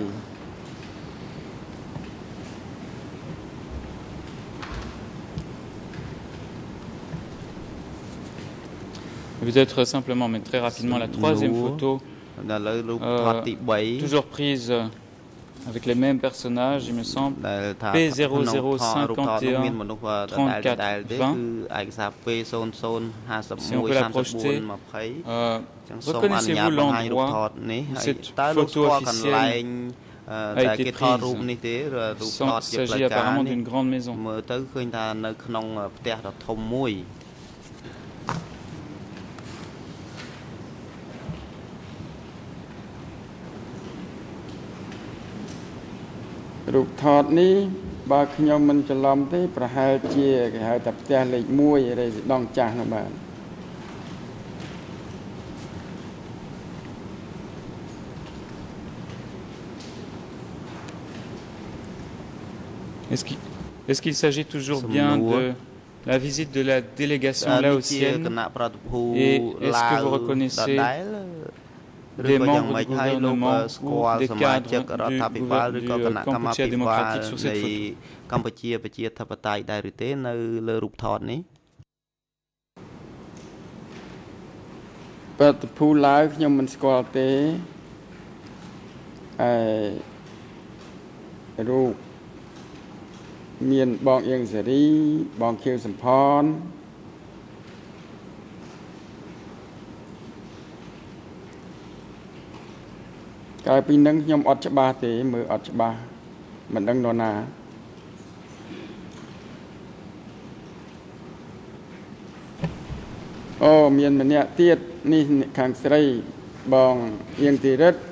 Peut-être simplement, mais très rapidement, la troisième photo, euh, toujours prise avec les mêmes personnages, il me semble, P zéro zéro cinquante et un trente-quatre vingt. Si on peut la projeter, euh, reconnaissez-vous l'endroit où cette photo officielle a été prise? Il s'agit apparemment d'une grande maison. Rụt thọt ní bàខ្ញុំមិនច្រឡំទេប្រហែលជាគេហៅថាផ្ទះលេខមួយរេស៊ីដង់ចាស់នោះបាទ Est-ce qu'il est-ce qu'il s'agit toujours bien de la visite de la délégation laotienne et est-ce que vous reconnaissez des membres du gouvernement ou des cadres du, du Cambodge démocratique sur cette photo? កម្ពុជាប្រជាធិបតេយ្យដែរឬទេនៅលើរូបថតនេះប្រតិភូឡើយខ្ញុំមិនស្គាល់ទេអឺរូបមានបងអៀងសេរីបងខៀវសំផន ខកាលពីនឹងខ្ញុំអត់ច្បាស់ទេមើលអត់ច្បាស់មិនដឹងនរណាអូមានម្នាក់ទៀតនេះខាងស្រីបងអៀងទីរិទ្ធ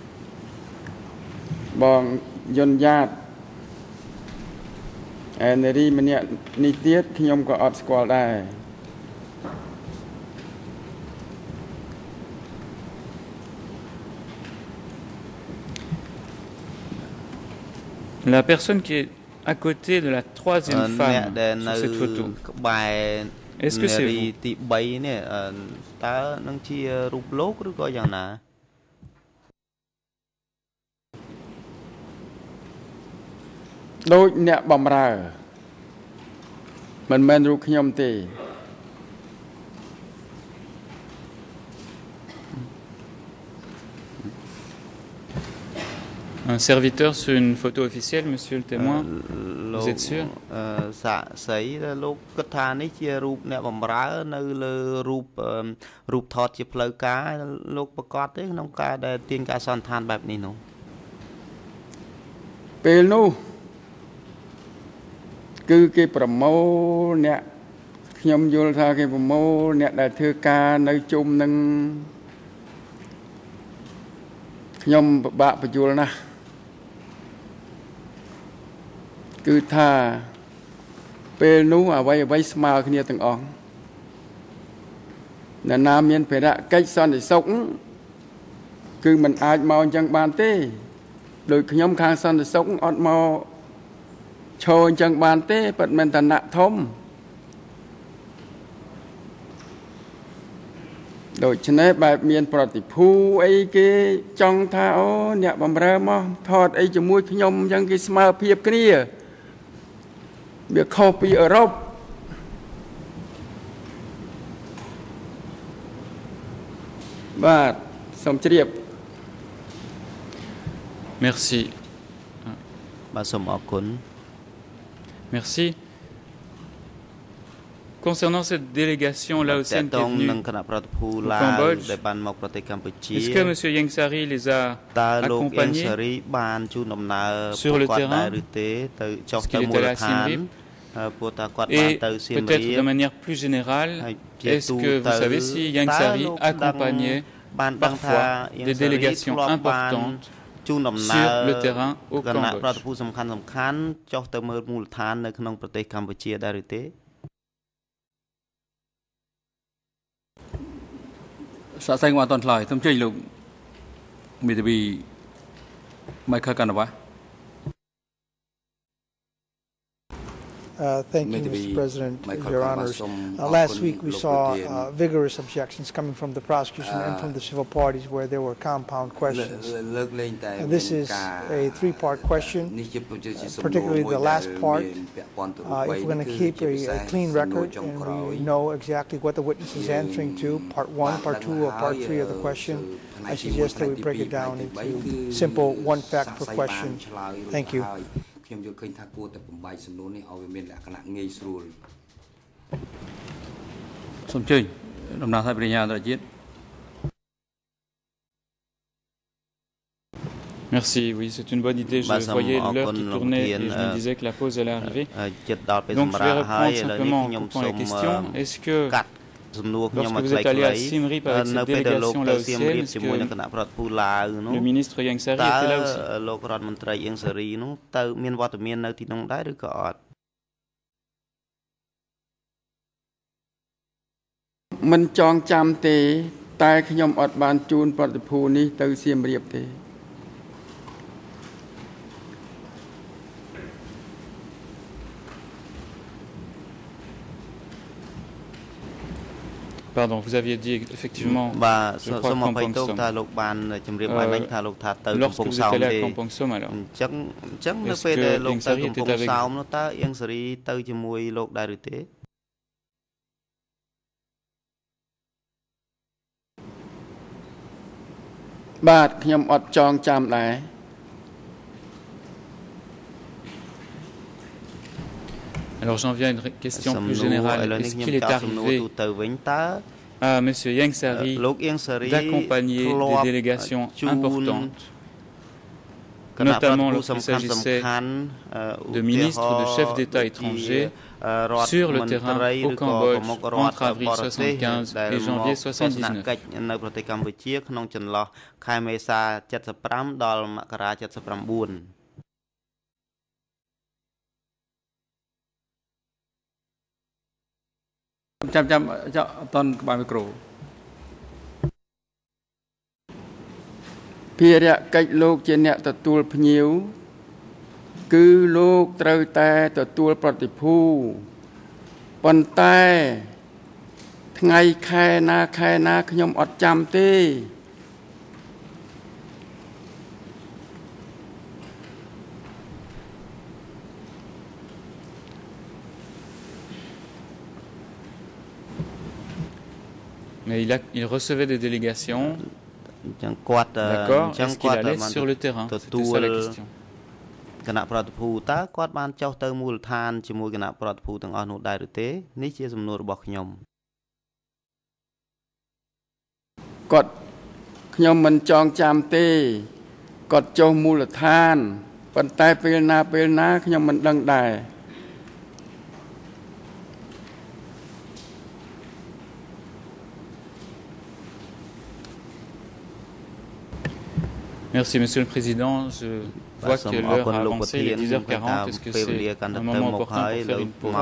បងយុនយ៉ាតអេនារីម្នាក់នេះទៀតខ្ញុំក៏អត់ស្គាល់ដែរ La personne qui est à côté de la troisième femme sur cette photo, est-ce que c'est vous? ទី3នេះតើនឹងជារូបលោកឬក៏យ៉ាងណាដូចអ្នកបំរើមិនមែនរូបខ្ញុំទេ Un serviteur sur une photo officielle, monsieur le témoin, vous êtes sûr? សាក់សីលោកគិតថានេះជារូបអ្នកបំរើនៅលើរូបរូបថតជាផ្លូវការលោកប្រកាសទេក្នុងការដែលទាញការសន្និដ្ឋានបែបនេះនោះពេលនោះគឺគេប្រមូលអ្នកខ្ញុំយល់ថាគេប្រមូលអ្នកដែលធ្វើការនៅជុំនឹងខ្ញុំពិបាកបញ្យល់ណាស់គឺថាពេលនោះអ្វីអ្វីស្មើគ្នាទាំងអស់អ្នកណាមានភារកិច្ចសន្តិសុខគឺមិនអាចមកអញ្ចឹងបានទេដោយខ្ញុំខាងសន្តិសុខអត់មកឈរអញ្ចឹងបានទេប៉ិតមិនឋានៈធំដូច្នេះបែបមានប្រតិភូអីគេចង់ថាអូអ្នកបំរើមកថតអីជាមួយខ្ញុំអញ្ចឹងគេស្មើភាពគ្នាវាខុសពីអឺរ៉ុបបាទសូមជ្រាប Merci បាទសូមអរគុណ Merci. Concernant cette délégation laotienne qui est venue au Cambodge, est-ce que M. Yengsari les a accompagnés sur le terrain? Est-ce qu'il était là à Siem Reap? Et peut-être de manière plus générale, est-ce que vous savez si Yengsari accompagnait parfois des délégations importantes sur le terrain au Cambodge? Xã xanh hoàn toàn lại, thâm chơi lục Mỹ Tây Bì Michael Canova. Uh, thank you, Mister President, Your Honors. Uh, last week we saw uh, vigorous objections coming from the prosecution and from the civil parties where there were compound questions. And this is a three-part question, uh, particularly the last part. Uh, if we're going to keep a, a clean record and we know exactly what the witness is answering to, part one, part two, or part three of the question, I suggest that we break it down into simple one fact per question. Thank you. ខ្ញុំយល់ឃើញថាគួរតែបំបីសំណួរនេះឲ្យវាមានលក្ខណៈងាយស្រួលសូមអញ្ជើញតំណាងសាធារណរដ្ឋជាតិ Merci, oui, c'est une bonne idée. Je voyais l'heure qui tournait et je me disais que la pause allait arriver. Donc je vais reprendre simplement en coupant les questions. Est-ce que lorsque vous êtes allé à Siem Reap avec cette délégation laotienne, est-ce que le ministre Yengsari était là aussi? លោករដ្ឋមន្ត្រីអៀងសារីនោះទៅមានវត្តមាននៅទីនោះដែរឬក៏អត់មិនចងចាំទេតែខ្ញុំអត់បានជូនប្រតិភូនេះទៅសៀមរាបទេ Pardon, vous aviez dit effectivement, je crois, Kampong Som. Euh, lorsque vous êtes allé à Kampong Som, alors, est-ce que Yengsari était avec vous? បាទខ្ញុំអត់ចងចាំដែរ Alors j'en viens à une question plus générale. Est-ce qu'il est arrivé à M. Yengsari d'accompagner des délégations importantes notamment lorsqu'il s'agissait de ministres ou de chefs d'État étrangers sur le terrain au Cambodge entre avril soixante-quinze et janvier soixante-dix-neuf. នៅប្រទេសកម្ពុជាក្នុងចន្លោះខែមេសាเจ็ดสิบห้าដល់មករាเจ็ดสิบเก้าចាំចាំចាំអត់តន់ក្បាលមីក្រូភារកិច្ចលោកជាអ្នកទទួលភ្ញៀវគឺលោកត្រូវតែទទួលប្រតិភូប៉ុន្តែថ្ងៃខែណាខែណាខ្ញុំអត់ចាំទេ Mais il, a, il recevait des délégations. D'accord. Est-ce qu'il allait sur le terrain? C'était ça la question. គណៈប្រតិភូតើគាត់បានចុះទៅមូលដ្ឋានជាមួយគណៈប្រតិភូទាំងអស់នោះដែរឬទេនេះជាសំណួររបស់ខ្ញុំគាត់ខ្ញុំមិនចងចាំទេគាត់ចុះមូលដ្ឋានប៉ុន្តែពេលណាពេលណាខ្ញុំមិនដឹងដែរ Merci, Monsieur le Président. Je vois que l'heure a avancé, il est dix heures quarante. Est-ce que c'est un moment important pour faire une pause?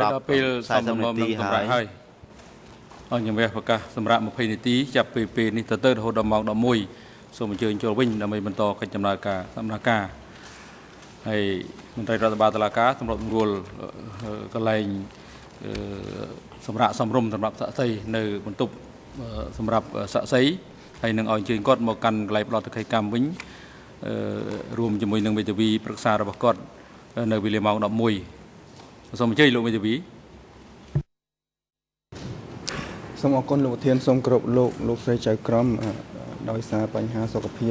Hay nâng ở trên cốt một căn lại lọt cái cam vĩnh rùm cho mùi nâng bây giờ vi bậc xa ra bậc cốt nơi bị liềm màu đậm mùi xong chơi luôn bây giờ vi xong ở con lộ thiên xong cột lộ lộ xây trái crom đôi xa bánh ha soกับ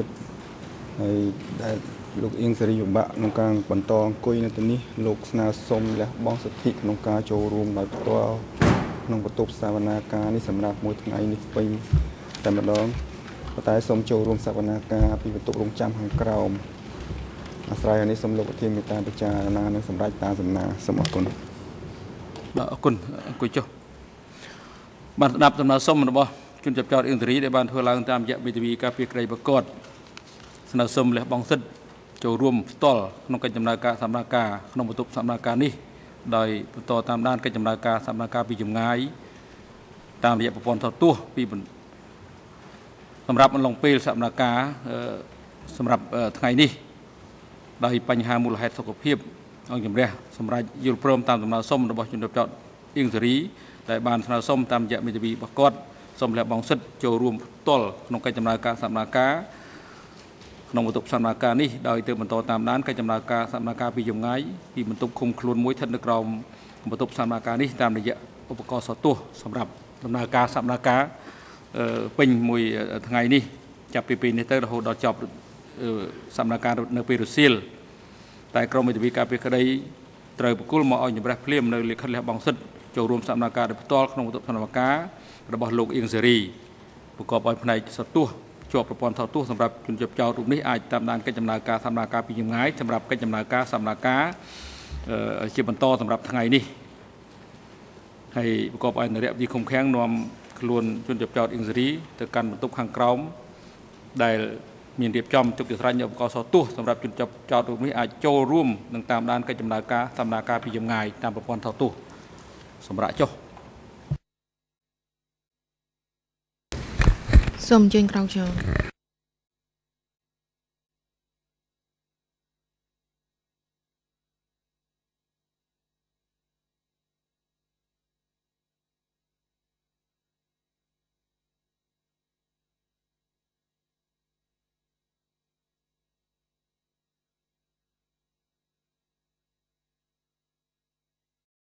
hay đại lục yên sẽ dùng bạ nông càng bẩn to coi nên tụi ní lục na xong là bong sạch thịt nông cá trâu rùm lại to nông bát tục sa vana cá ní sầm rạp mùi ngày ní pinแต่มาลองแต่สมโจรวมสักนาการปีประตูลงจำหังกราวอาศัยอันนี้สมโลกที่มีตาประจานาในสำรัยตาสำนาสมกุลคุณกุยโจบันดับสำนาส้มนะบ่จุนจับจอดอินทรีได้บ้านทั่วลางตามยะบิดวีกาปีไกรประกอบสนาส้มและบองสิทธิ์โจรวมตอลนองกันจำนาการสำนาการนองประตูสำนาการนี้โดยต่อตามด้านกันจำนาการสำนาการปีจุ่มง่ายตามยะประปอนทอตัวปีสำหรับมันลงปีสำนักการสำหรับไงนี่ได้ปัญหามูลเหตุสุขภาพเอาอย่างไรสำหรับยูโรพรมตามสำนักส้มระบบจุดจอดอิงสรีได้บานสำนักส้มตามยะมิตรบีประกอบส้มและบองสิทธิ์โจรวมตอลนองกันจำนาการสำนักการนองประตูสำนักการนี่ได้เติมบรรทตามนั้นกันจำนาการสำนักการปีจุ่มง่ายปีบรรทุกคุมคลุนมวยทันนักรองบรรทุกสำนักการนี่ตามระยะอุปกรณ์สตัวสำหรับสำนักการสำนักการเป็นมวยไงนี่จับปีปีนี้เตอร์โฮดจับสำนักการในปีรุซิลแต่กรมวิทยาการปีคดีเตยปุกุลมาเอาอย่างแบบเพลียมในเลือดขั้นแรกบางสิทธิ์โจรวมสำนักการในตอลขนมตุสำนักการระบบโลกอิงเสรีประกอบไปภายในสตัวจบประปอนเท่าตัวสำหรับจุดจับเจ้าตรงนี้อาจตามด้านการจำนาการสำนักการปียังไงสำหรับการจำนาการสำนักการเชื่อมต่อสำหรับไงนี่ให้ประกอบไปในเรื่องที่คงแข็งนวมล้วนจนจับจอดอิงสรีแต่การบรรทุกhàngกราวได้มีเรียบจอมจุดจุดรันยบกสตัวสำหรับจุดจับจอดตรงนี้อาจโจร่วมต่างตามด้านการจำนาการสำนักการพิจารณาตามประปอนเท่าตัวสำหรับโจสมเจนกราวเจ